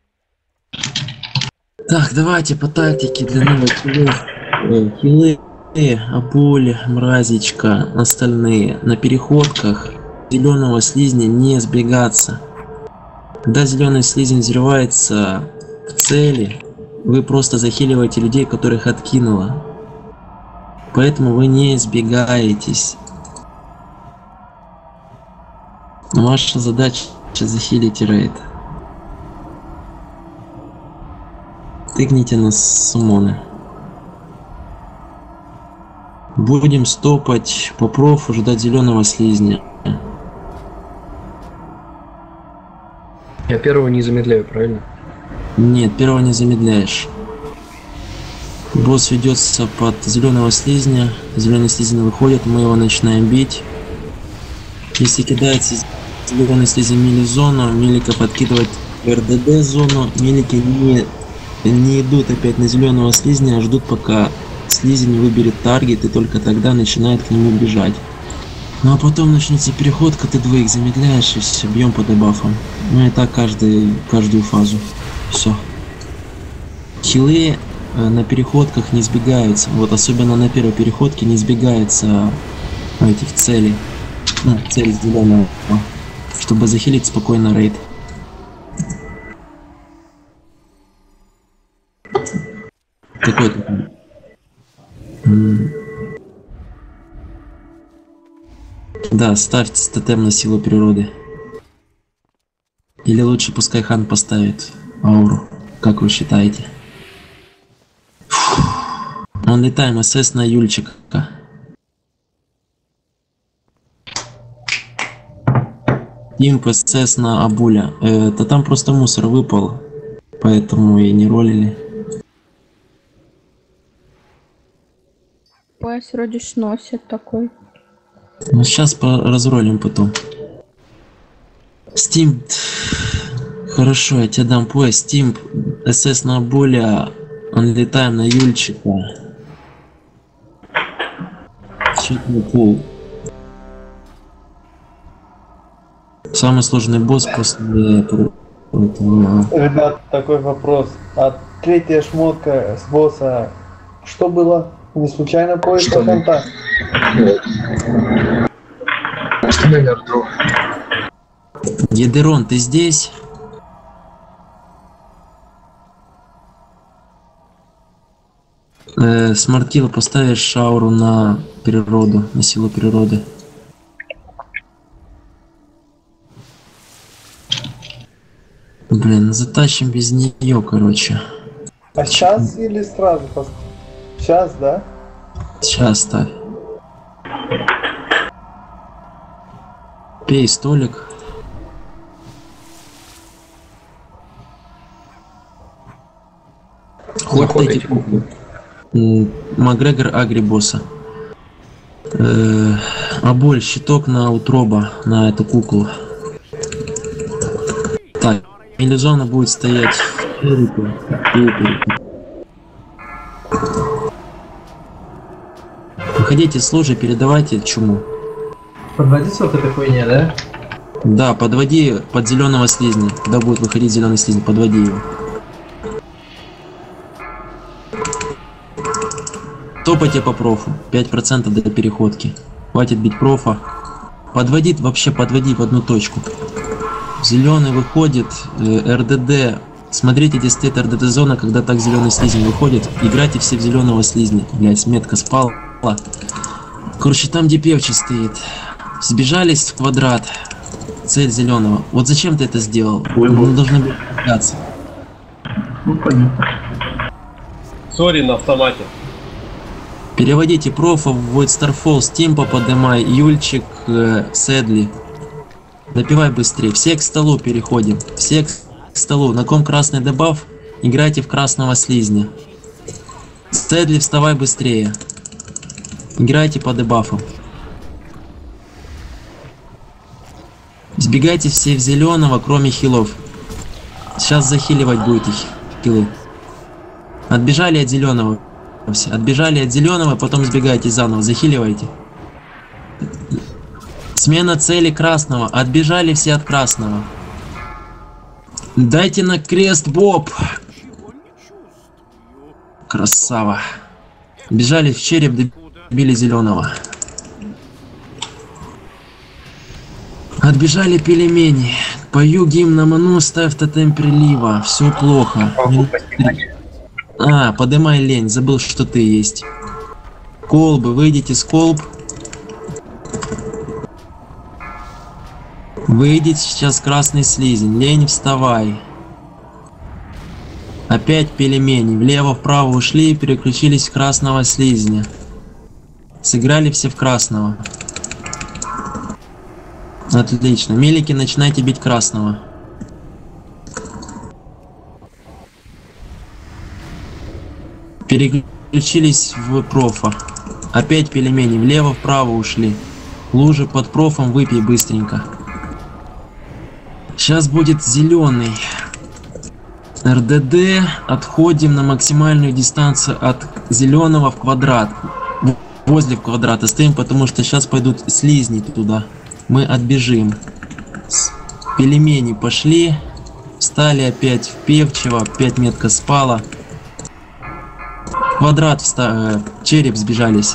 Так, давайте по тактике для новых хилов. Э, хилы Апуль, Мразичка, остальные на переходках зеленого слизня не сбегаться. Когда зеленый слизень взрывается в цели, вы просто захиливаете людей, которых откинуло. Поэтому вы не избегаетесь. Ваша задача захилить рейд. Тыкните на суммоны. Будем стопать по профу, ждать зеленого слизня. Я первого не замедляю, правильно? Нет, первого не замедляешь. Босс ведется под зеленого слизня. Зеленый слизень выходит, мы его начинаем бить. Если кидается зеленый слизень в мили-зону, милика подкидывать в эр дэ дэ зону. Милики не, не идут опять на зеленого слизня, а ждут, пока слизень выберет таргет, и только тогда начинает к нему бежать. Ну а потом начнется переходка, ты двоих замедляешь, и все, бьем по дебафам. Ну и так каждый, каждую фазу. Все. Хилы на переходках не избегаются. Вот особенно на первой переходке не избегается этих целей. Ну, цель зеленого. Чтобы захилить спокойно рейд. Какой-то. Да, ставьте тотем на силу природы. Или лучше пускай хан поставит ауру. Как вы считаете? Он летаем СС на Юльчика. Имп СС на Абуля. Это там просто мусор выпал. Поэтому и не ролили. Пояс вроде сносит такой. Ну сейчас разролим потом. Стим. Хорошо, я тебе дам пояс. Стим СС на Абуля. Он летаем на Юльчика. Щитный пул. Самый сложный босс после этого. Ребят, такой вопрос. А третья шмотка с босса, что было? Не случайно поиск конта? Что на ярду? Едерон, ты здесь? Э, Смаркила, поставишь шауру на природу, на силу природы. Блин, затащим без нее, короче. А сейчас или сразу? Сейчас, да? Сейчас ставь. Пей столик. Хватайте куклу. Макгрегор агри босса. Э, Аболь, щиток на утроба, на эту куклу. Так, милизона будет стоять спереду. Выходите с ложи, передавайте чуму. Подводиться вот этой хуйне, да? Да, подводи под зеленого слизня. Когда будет выходить зеленый слизень, подводи его. Топайте по профу. пять процентов до переходки. Хватит бить профа. Подводит, вообще подводи в одну точку. Зеленый выходит, э, эр дэ дэ. Смотрите, где стоит эр дэ дэ зона, когда так зеленый слизень выходит. Играйте все в зеленого слизня. Блять, метка спала. Короче, там где певчий стоит. Сбежались в квадрат. Цель зеленого. Вот зачем ты это сделал? Мы должны были отвлекаться. Ну понятно. Сори, на автомате. Переводите профа в Void Starfall, Стимпа поднимай, Юльчик, э, Сэдли. Допивай быстрее. Все к столу переходим. Все к столу. На ком красный дебаф, играйте в красного слизня. Сэдли, вставай быстрее. Играйте по дебафам. Сбегайте все в зеленого, кроме хилов. Сейчас захиливать будете хилы. Отбежали от зеленого. Отбежали от зеленого, потом сбегайте заново, захиливайте. Смена цели красного. Отбежали все от красного. Дайте на крест, Боб. Красава. Бежали в череп, отбили зеленого. Отбежали пельмени. Пою гимн на ману, ставь тотем прилива. Все плохо. А, подымай лень, забыл, что ты есть. Колбы, выйдите с колб. Выйдет сейчас красный слизень. Лень, вставай. Опять пельмени. Влево-вправо ушли и переключились в красного слизня. Сыграли все в красного. Отлично. Мелики, начинайте бить красного. Переключились в профа. Опять пельмени. Влево-вправо ушли. Лужи под профом выпей быстренько. Сейчас будет зеленый. эр дэ дэ. Отходим на максимальную дистанцию от зеленого в квадрат. Возле в квадрата стоим, потому что сейчас пойдут слизни туда. Мы отбежим. Пельмени пошли. Встали опять в певчего. Опять метка спала. Квадрат вста... череп сбежались.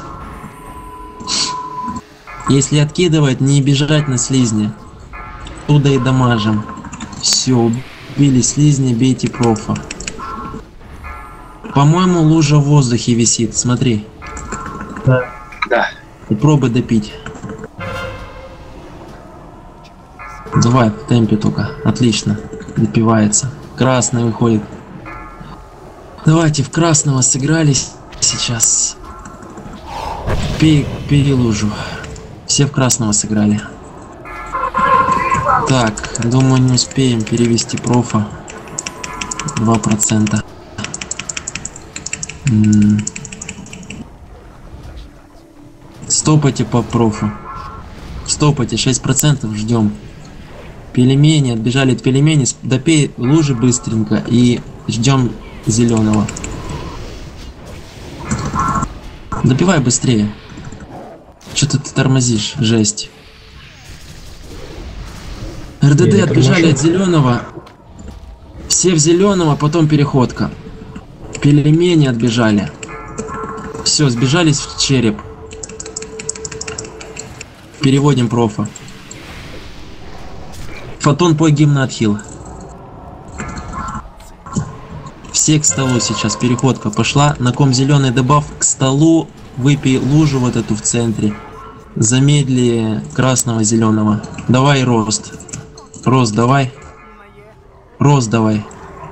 Если откидывать, не бежать на слизни. Туда и дамажим. Все, убили слизни, бейте профа. По-моему, лужа в воздухе висит. Смотри. Да. Да. Попробуй допить. Давай, в темпе только. Отлично. Допивается. Красный выходит. Давайте в красного сыгрались сейчас. Пей, пей лужу. Все в красного сыграли. Так, думаю, не успеем перевести профа. два процента. М-м. Стопайте по профу. Стопайте, шесть процентов ждем. Пельмени, отбежали от пельмени. Допей лужи быстренько и ждем зеленого. Допивай быстрее. Что-то ты тормозишь, жесть. эр дэ дэ отбежали от зеленого. Все в зеленого, потом переходка. Пельмени отбежали. Все, сбежались в череп. Переводим профа. Фотон, пой гимн на отхил. Все к столу сейчас. Переходка пошла. На ком зеленый добав к столу. Выпей лужу вот эту в центре. Замедли красного зеленого. Давай рост. Рост давай. Рост давай.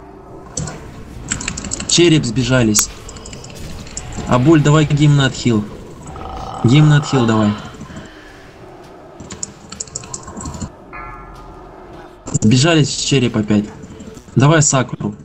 Череп сбежались. Абуль, давай гимн на отхил. Гимн на отхил давай. Сбежались в череп опять. Давай сакру.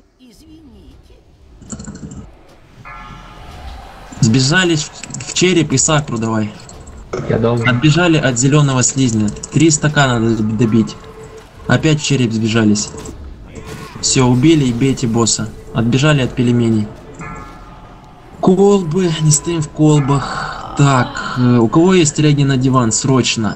Сбежались в, в череп и сакру давай. Я дал. Отбежали от зеленого слизня. Три стакана надо добить. Опять в череп сбежались. Все, убили и бейте босса. Отбежали от пельменей. Колбы, не стоим в колбах. Так, у кого есть реги на диван? Срочно.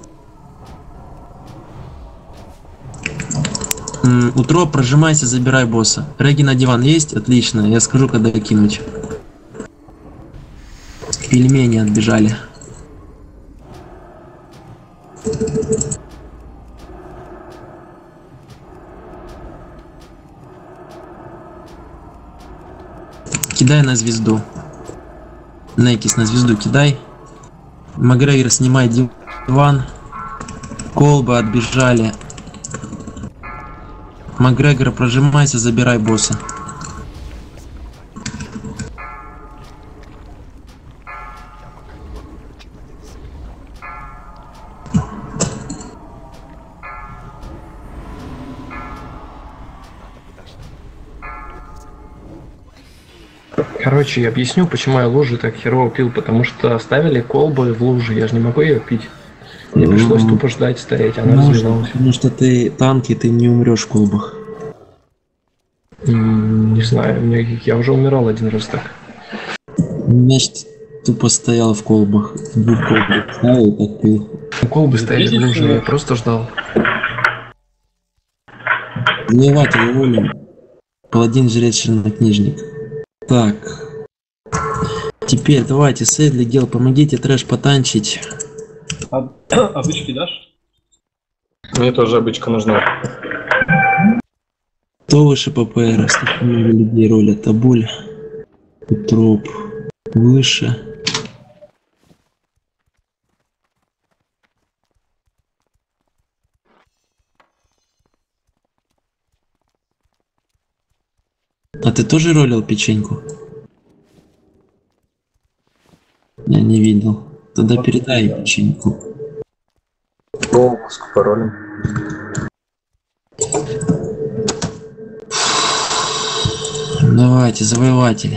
М, утро, прожимайся, забирай босса. Реги на диван есть? Отлично, я скажу, когда кинуть. Пельмени отбежали. Кидай на звезду. Некис на звезду кидай. Макгрегор, снимай диван. Колбы отбежали. Макгрегор, прожимайся, забирай босса. Короче, я объясню, почему я лужи так херово пил, потому что оставили колбы в луже, я же не могу ее пить. Мне Mm. пришлось тупо ждать, стоять, она Потому, разлилась. потому что ты танки, ты не умрешь в колбах. М, Не знаю, мне- я уже умирал один раз так. Значит, тупо стоял в колбах. В двух колбах стоял и так пил. Колбы стояли в луже, я просто ждал. Наливать уволим. Паладин, жрец, чернокнижник. Так. Теперь давайте, Сэдли, Гел, помогите трэш потанчить. А, обычки дашь? Мне тоже обычка нужна. Кто выше ППР? Сколько много людей ролят? Табуль, труп выше. А ты тоже ролил печеньку? Я не видел. Тогда передай печеньку. Пропуск, паролем. Давайте, завоеватель.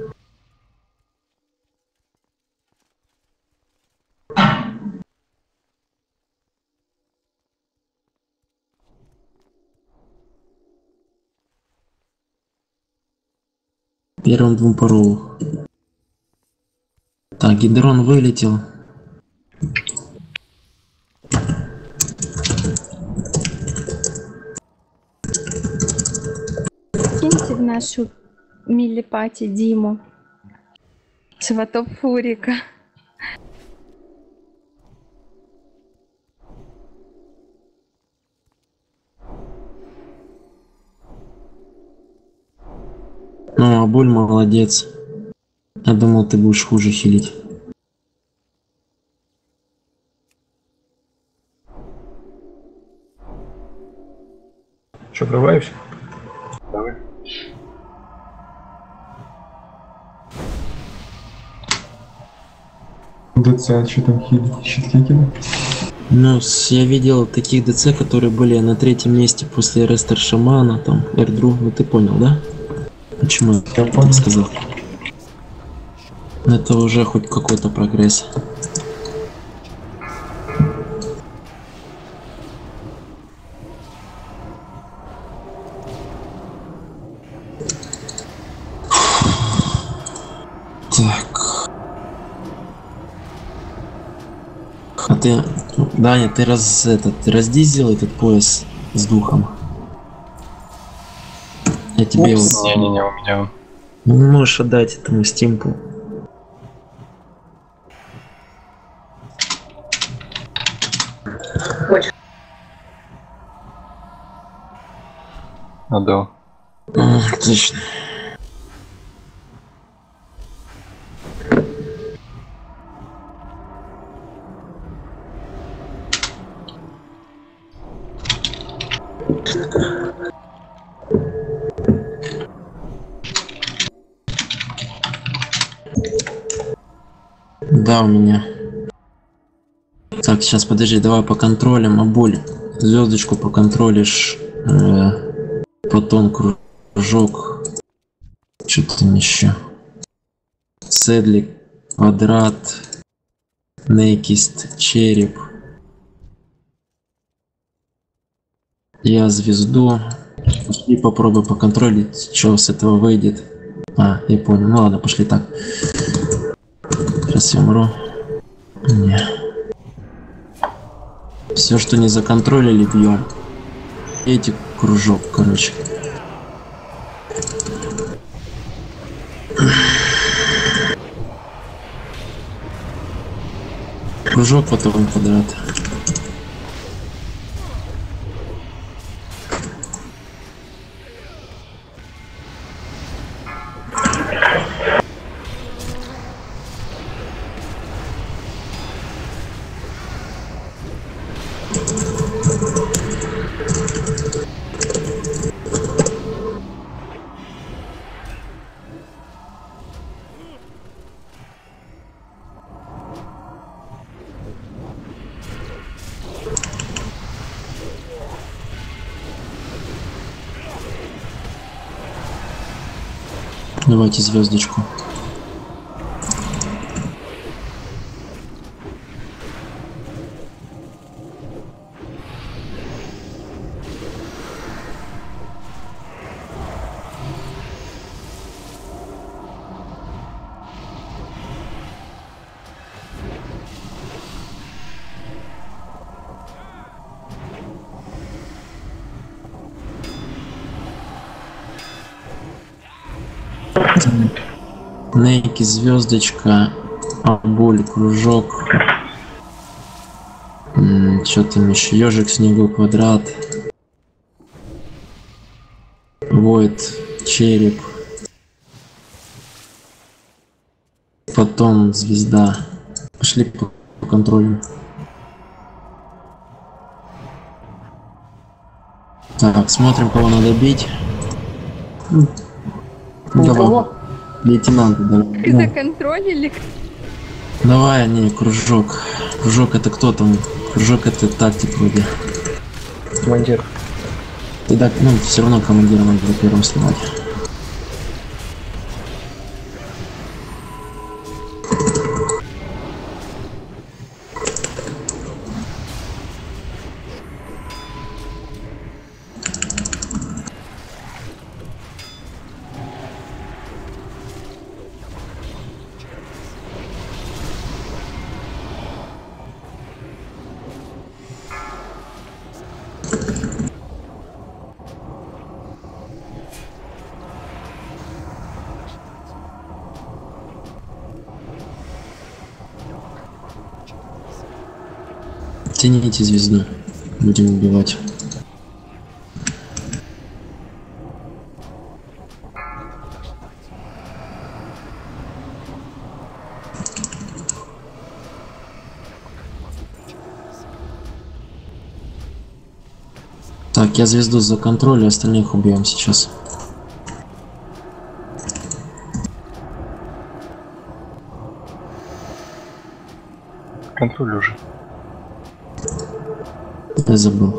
Первым двум паролу. Так, гидрон вылетел. Киньте в нашу милипати Диму. Сватов Фурика. Ну, Абуль молодец. Я думал, ты будешь хуже хилить. Что, врываемся? Давай. ДЦ, что там хилить? Щитки кидать? Ну, я видел таких ДЦ, которые были на третьем месте после Рестер Шамана, там, Эрдру, ну ты понял, да? Почему я так сказал? Это уже хоть какой-то прогресс. Так. А ты, Даня, ты раз этот, раздизил этот пояс с духом. Я тебе его... Не-не-не, у меня... Ну, можешь отдать этому стимпу. Отдал. А, отлично. Да, у меня. Так, сейчас подожди, давай по контролям. Абуль, звездочку поконтролишь. Э, потом кружок. Что-то там еще. Седлик, квадрат, Некист, череп. Я звезду. И попробуй поконтролить, что с этого выйдет. А, я понял. Ну ладно, пошли так. Сейчас я умру. Не. Все, что не законтролили, бьем. Эти кружок, короче. Кружок, потом квадрат. Давайте звездочку. Нейки, звездочка, Абуль, кружок. Что там еще? Ежик, снегу, квадрат. Войд, череп. Потом звезда. Пошли по, по контролю. Так, смотрим, кого надо бить. Ну, давай. Лейтенант, давай. Ты на контроле или... Давай, не, кружок. Кружок это кто там? Кружок это тактик вроде. Командир. Тогда, ну, все равно командира надо первым снимать. Тяните звезду. Будем убивать. Так, я звезду за контроль, остальных убьем сейчас. Контроль уже. Я забыл.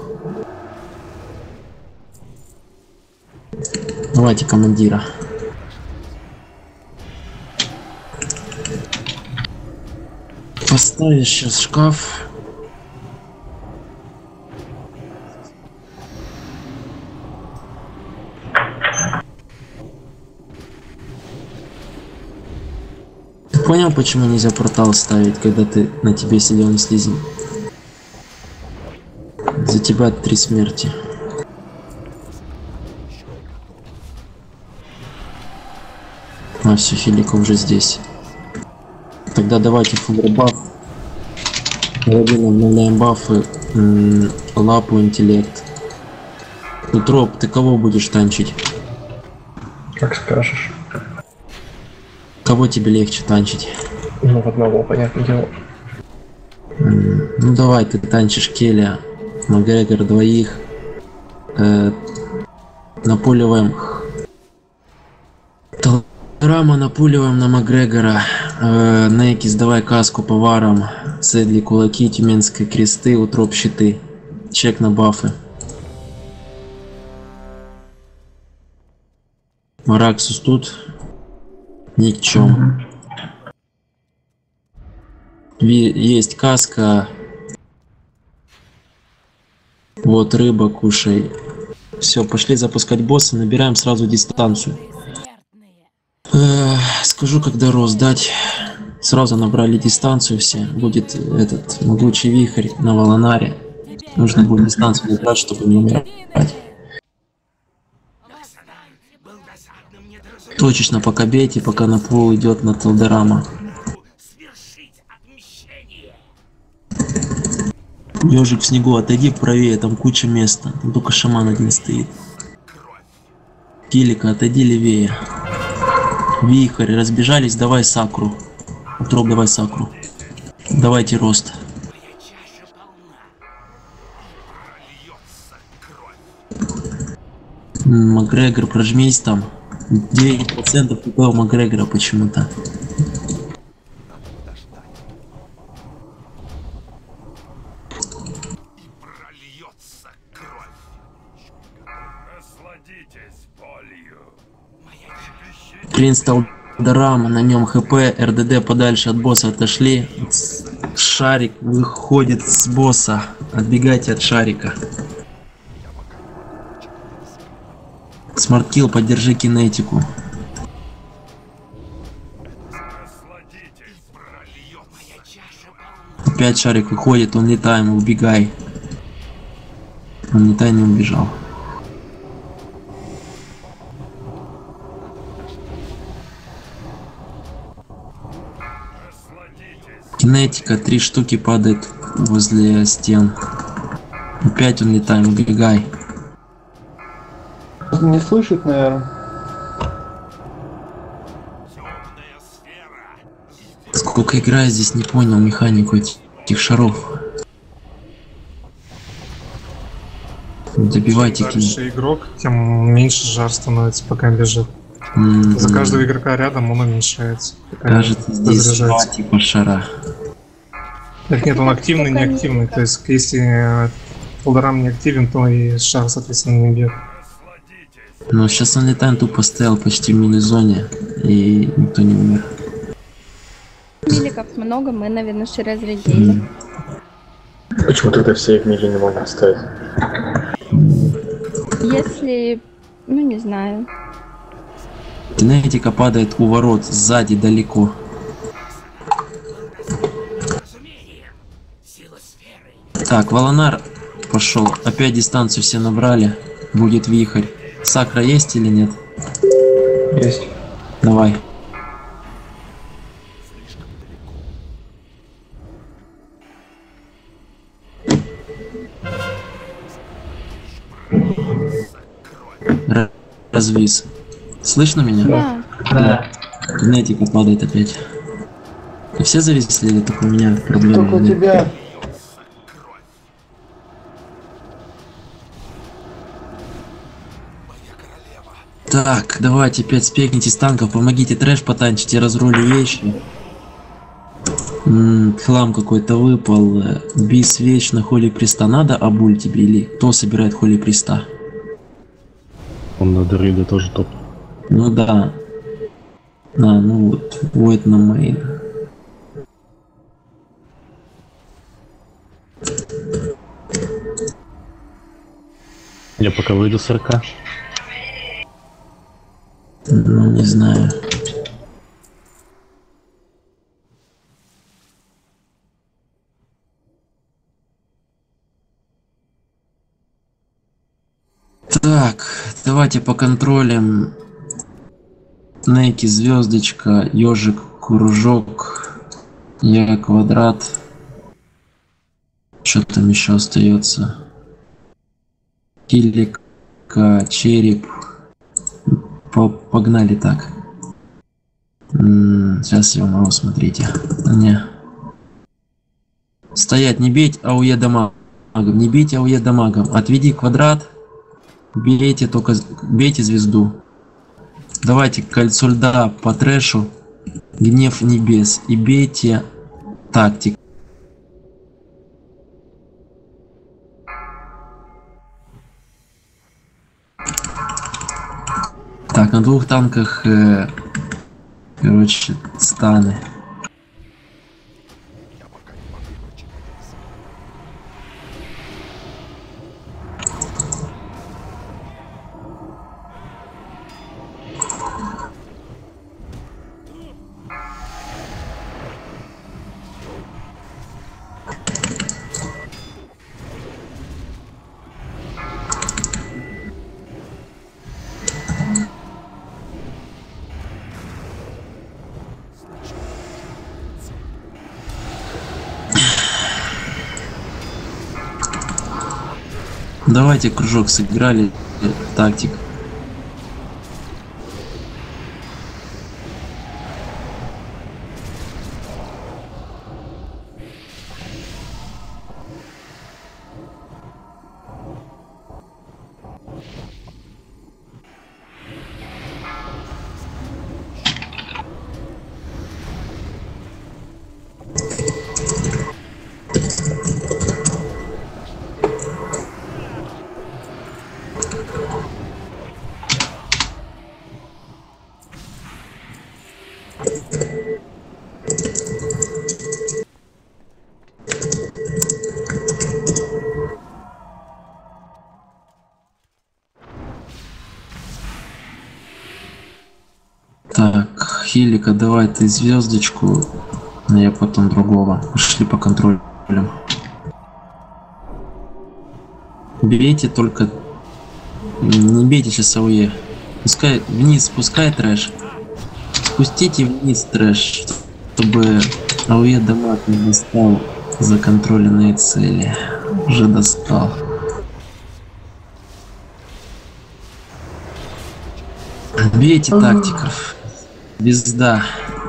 Давайте командира. Поставишь сейчас шкаф. Ты понял, почему нельзя портал ставить, когда ты на тебе силен слизень? За тебя три смерти. А все, Филика уже здесь. Тогда давайте фулл баф. Один обновляем бафы. М-м, лапу, интеллект. Утроп, ты кого будешь танчить? Как скажешь. Кого тебе легче танчить? Ну, в одного, понятное дело. М-м, ну давай, ты танчишь Келя. Макгрегор двоих. Э, напуливаем. Рама напуливаем на Макгрегора. Э, Нейкис, давай каску по варам. Седли, кулаки, тюменские кресты, утроп, щиты. Чек на бафы. Мараксус тут. Ни к чем. Есть каска. Вот рыба, кушай. Все, пошли запускать босса, набираем сразу дистанцию. Э, скажу, когда рост дать. Сразу набрали дистанцию все. Будет этот могучий вихрь на Волонаре. Нужно будет дистанцию набрать, чтобы не умирать. Точечно пока бейте, пока на пол идет на Талдерама. Ежик в снегу, отойди правее, там куча места. Там только шаман один стоит. Килика, отойди левее. Вихрь, разбежались, давай сакру. Утроп, давай сакру. Давайте рост. Макгрегор, прожмись там. девять процентов только у Макгрегора почему-то. Принц Талдерама, на нем хп, РДД подальше от босса отошли. Шарик выходит с босса. Отбегайте от шарика. Смарткилл, поддержи кинетику. Опять шарик выходит, он летаем, убегай. Он не тайно убежал. Кинетика, три штуки падает возле стен. Опять он летает, убегай. Не слышит, наверное. Сколько играю здесь, не понял механику этих, этих шаров. Добивайте Чем дальше игрок, тем меньше жар становится, пока он бежит. Mm-hmm. За каждого игрока рядом он уменьшается. Кажется, здесь два типа шара. Так нет, он активный, неактивный. То есть, если полдорам не активен, то и шар, соответственно, не бьет. Ну, сейчас он летает, тупо стоял почти в мини-зоне, и никто не умер. Миликов много, мы, наверное, все разрядили. Mm. Почему тогда все их мили не могут ставить? Если... ну, не знаю. Кинетика падает у ворот, сзади, далеко. Так, Волонар пошел. Опять дистанцию все набрали. Будет вихрь. Сакра есть или нет? Есть. Давай. Развис. Слышно меня? Да. Да. Кинетика падает опять. И все зависли или только у меня проблемы? Только у тебя. Так, давайте опять спекните с танков, помогите трэш потанчить, я разрулю вещи. М-м, хлам какой-то выпал. Бис вечно холи приста. Надо абуль тебе или кто собирает холи приста? Он на Дориде тоже топ. Ну да. А, ну вот, вот на мейн. Я пока выйду с РК. Ну, не знаю. Так, давайте поконтролим. Нейки, звездочка, ежик, кружок, я квадрат. Что там еще остается? Килика, череп. Погнали так. М-м, сейчас я умру, смотрите. Не. Стоять, не бейте АОЕ дамагом. Не бейте АОЕ дамагом. Отведи квадрат. Бейте только, бейте звезду. Давайте кольцо льда по трэшу. Гнев небес. И бейте тактик. Так, на двух танках, э, короче, станы. Давайте кружок сыграли, тактик. Так, Хилика, давай ты звездочку, а я потом другого. Пошли по контролю. Бейте только... Не бейте сейчас АОЕ. Пускай вниз, спускай трэш. Спустите вниз трэш, чтобы АОЕ дамаг не достал законтроленные цели. Уже достал. Бейте тактиков. Звезда.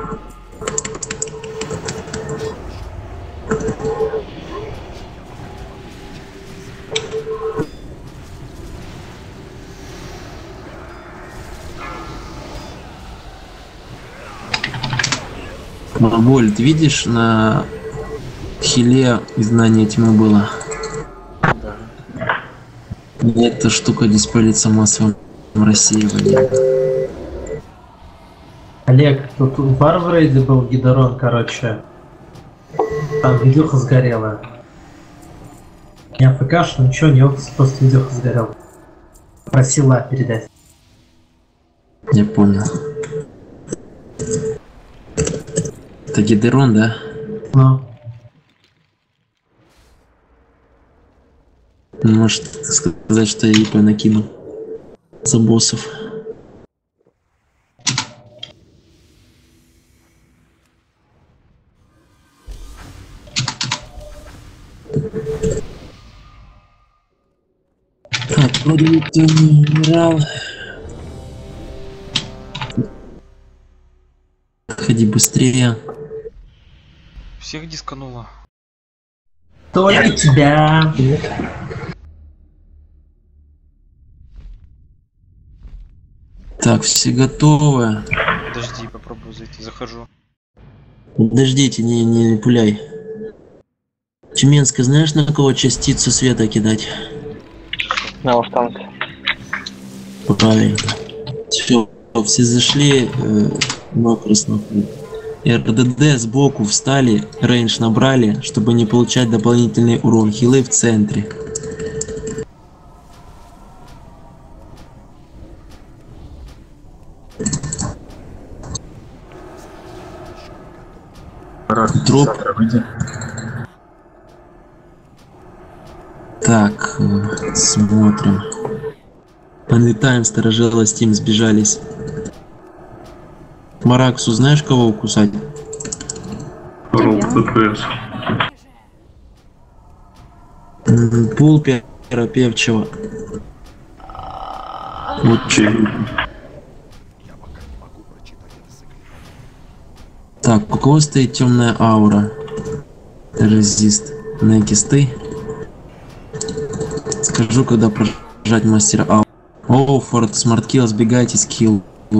Боль, ты видишь, на хиле изгнание тьмы было? Да. Эта штука диспелится массовым рассеиванием. Олег, тут в Варврейде был Гидорон, короче. Там видюха сгорела. Не АФК, ну ничего, не опс, просто видюха сгорела. Просила передать. Я понял. Это Гидерон, да? Ну. Может сказать, что я ИП накинул за боссов. Так, вроде никто не умирал. Ходи быстрее. Всех дискануло. Только тебя. Так, все готовы. Подожди, попробую зайти. Захожу. Подождите, не, не пуляй. Тюменская, знаешь, на кого частицу света кидать? На устанк. Правильно. Все, все зашли. Э, Макрос нахуй. РДД сбоку встали, рейндж набрали, чтобы не получать дополнительный урон. Хилы в центре. Дроп. Так, э, смотрим. Подлетаем, сторожила Steam, сбежались. Мараксу, знаешь, кого укусать? Пулпера певчего. Вот че. Так, у кого стоит темная аура? Резист. Некисты. Скажу, когда прожать мастера ауру. О, Форд, смарткилл, сбегайте с килл.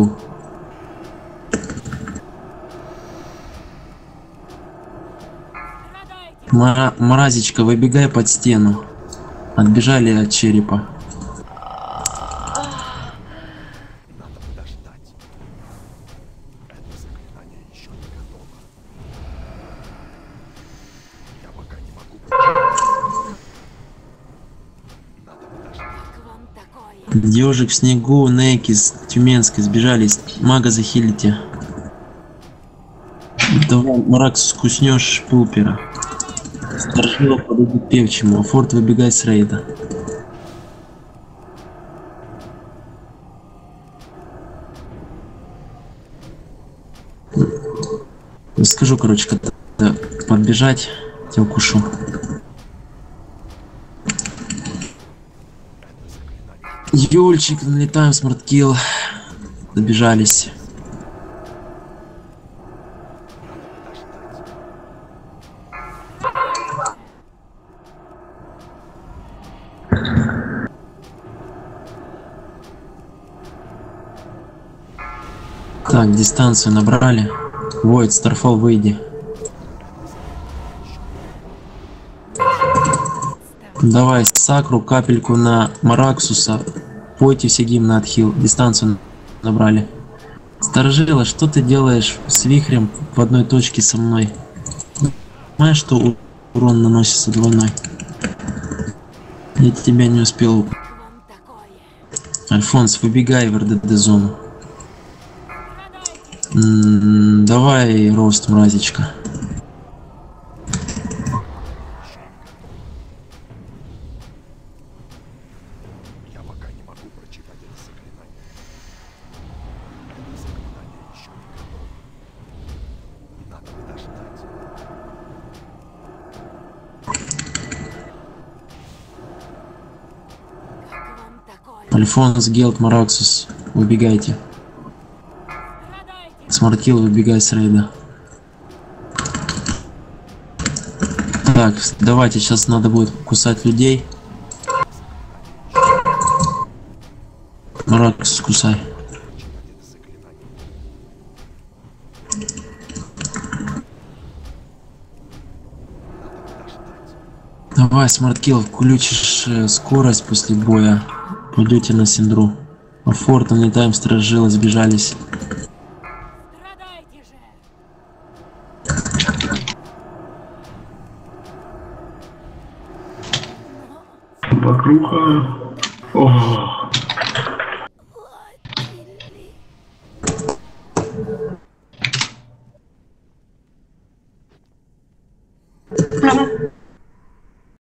Мара Мразичка, выбегай под стену. Отбежали от черепа. Ежик в снегу, Некис, Тюменской сбежались. Мага захилите. Давай, Маракс, скуснешь пулпера. Сторожила подойдет певчему, а Форд выбегай с рейда. Скажу, короче, когда подбежать, тебя укушу. Юльчик, налетаем, смарткилл. Добежались. Так, дистанцию набрали. Void, Starfall, выйди. Давай Сакру, капельку на Мараксуса. Пойте все гимны отхил. Дистанцию набрали. Сторожила, что ты делаешь с вихрем в одной точке со мной? Понимаешь, что урон наносится двойной? Я тебя не успел. Альфонс, выбегай в РДД зону. М-м, давай рост, мразичка. Альфонс, Гелт, Мараксус, выбегайте. Смаркил, выбегай с рейда. Так, давайте, сейчас надо будет кусать людей. Мараксус, кусай. Давай, смарткилл, включишь э, скорость после боя. Пойдете на Синдру. А Фортон и Тайм стражила, сбежались. Вокруга. О.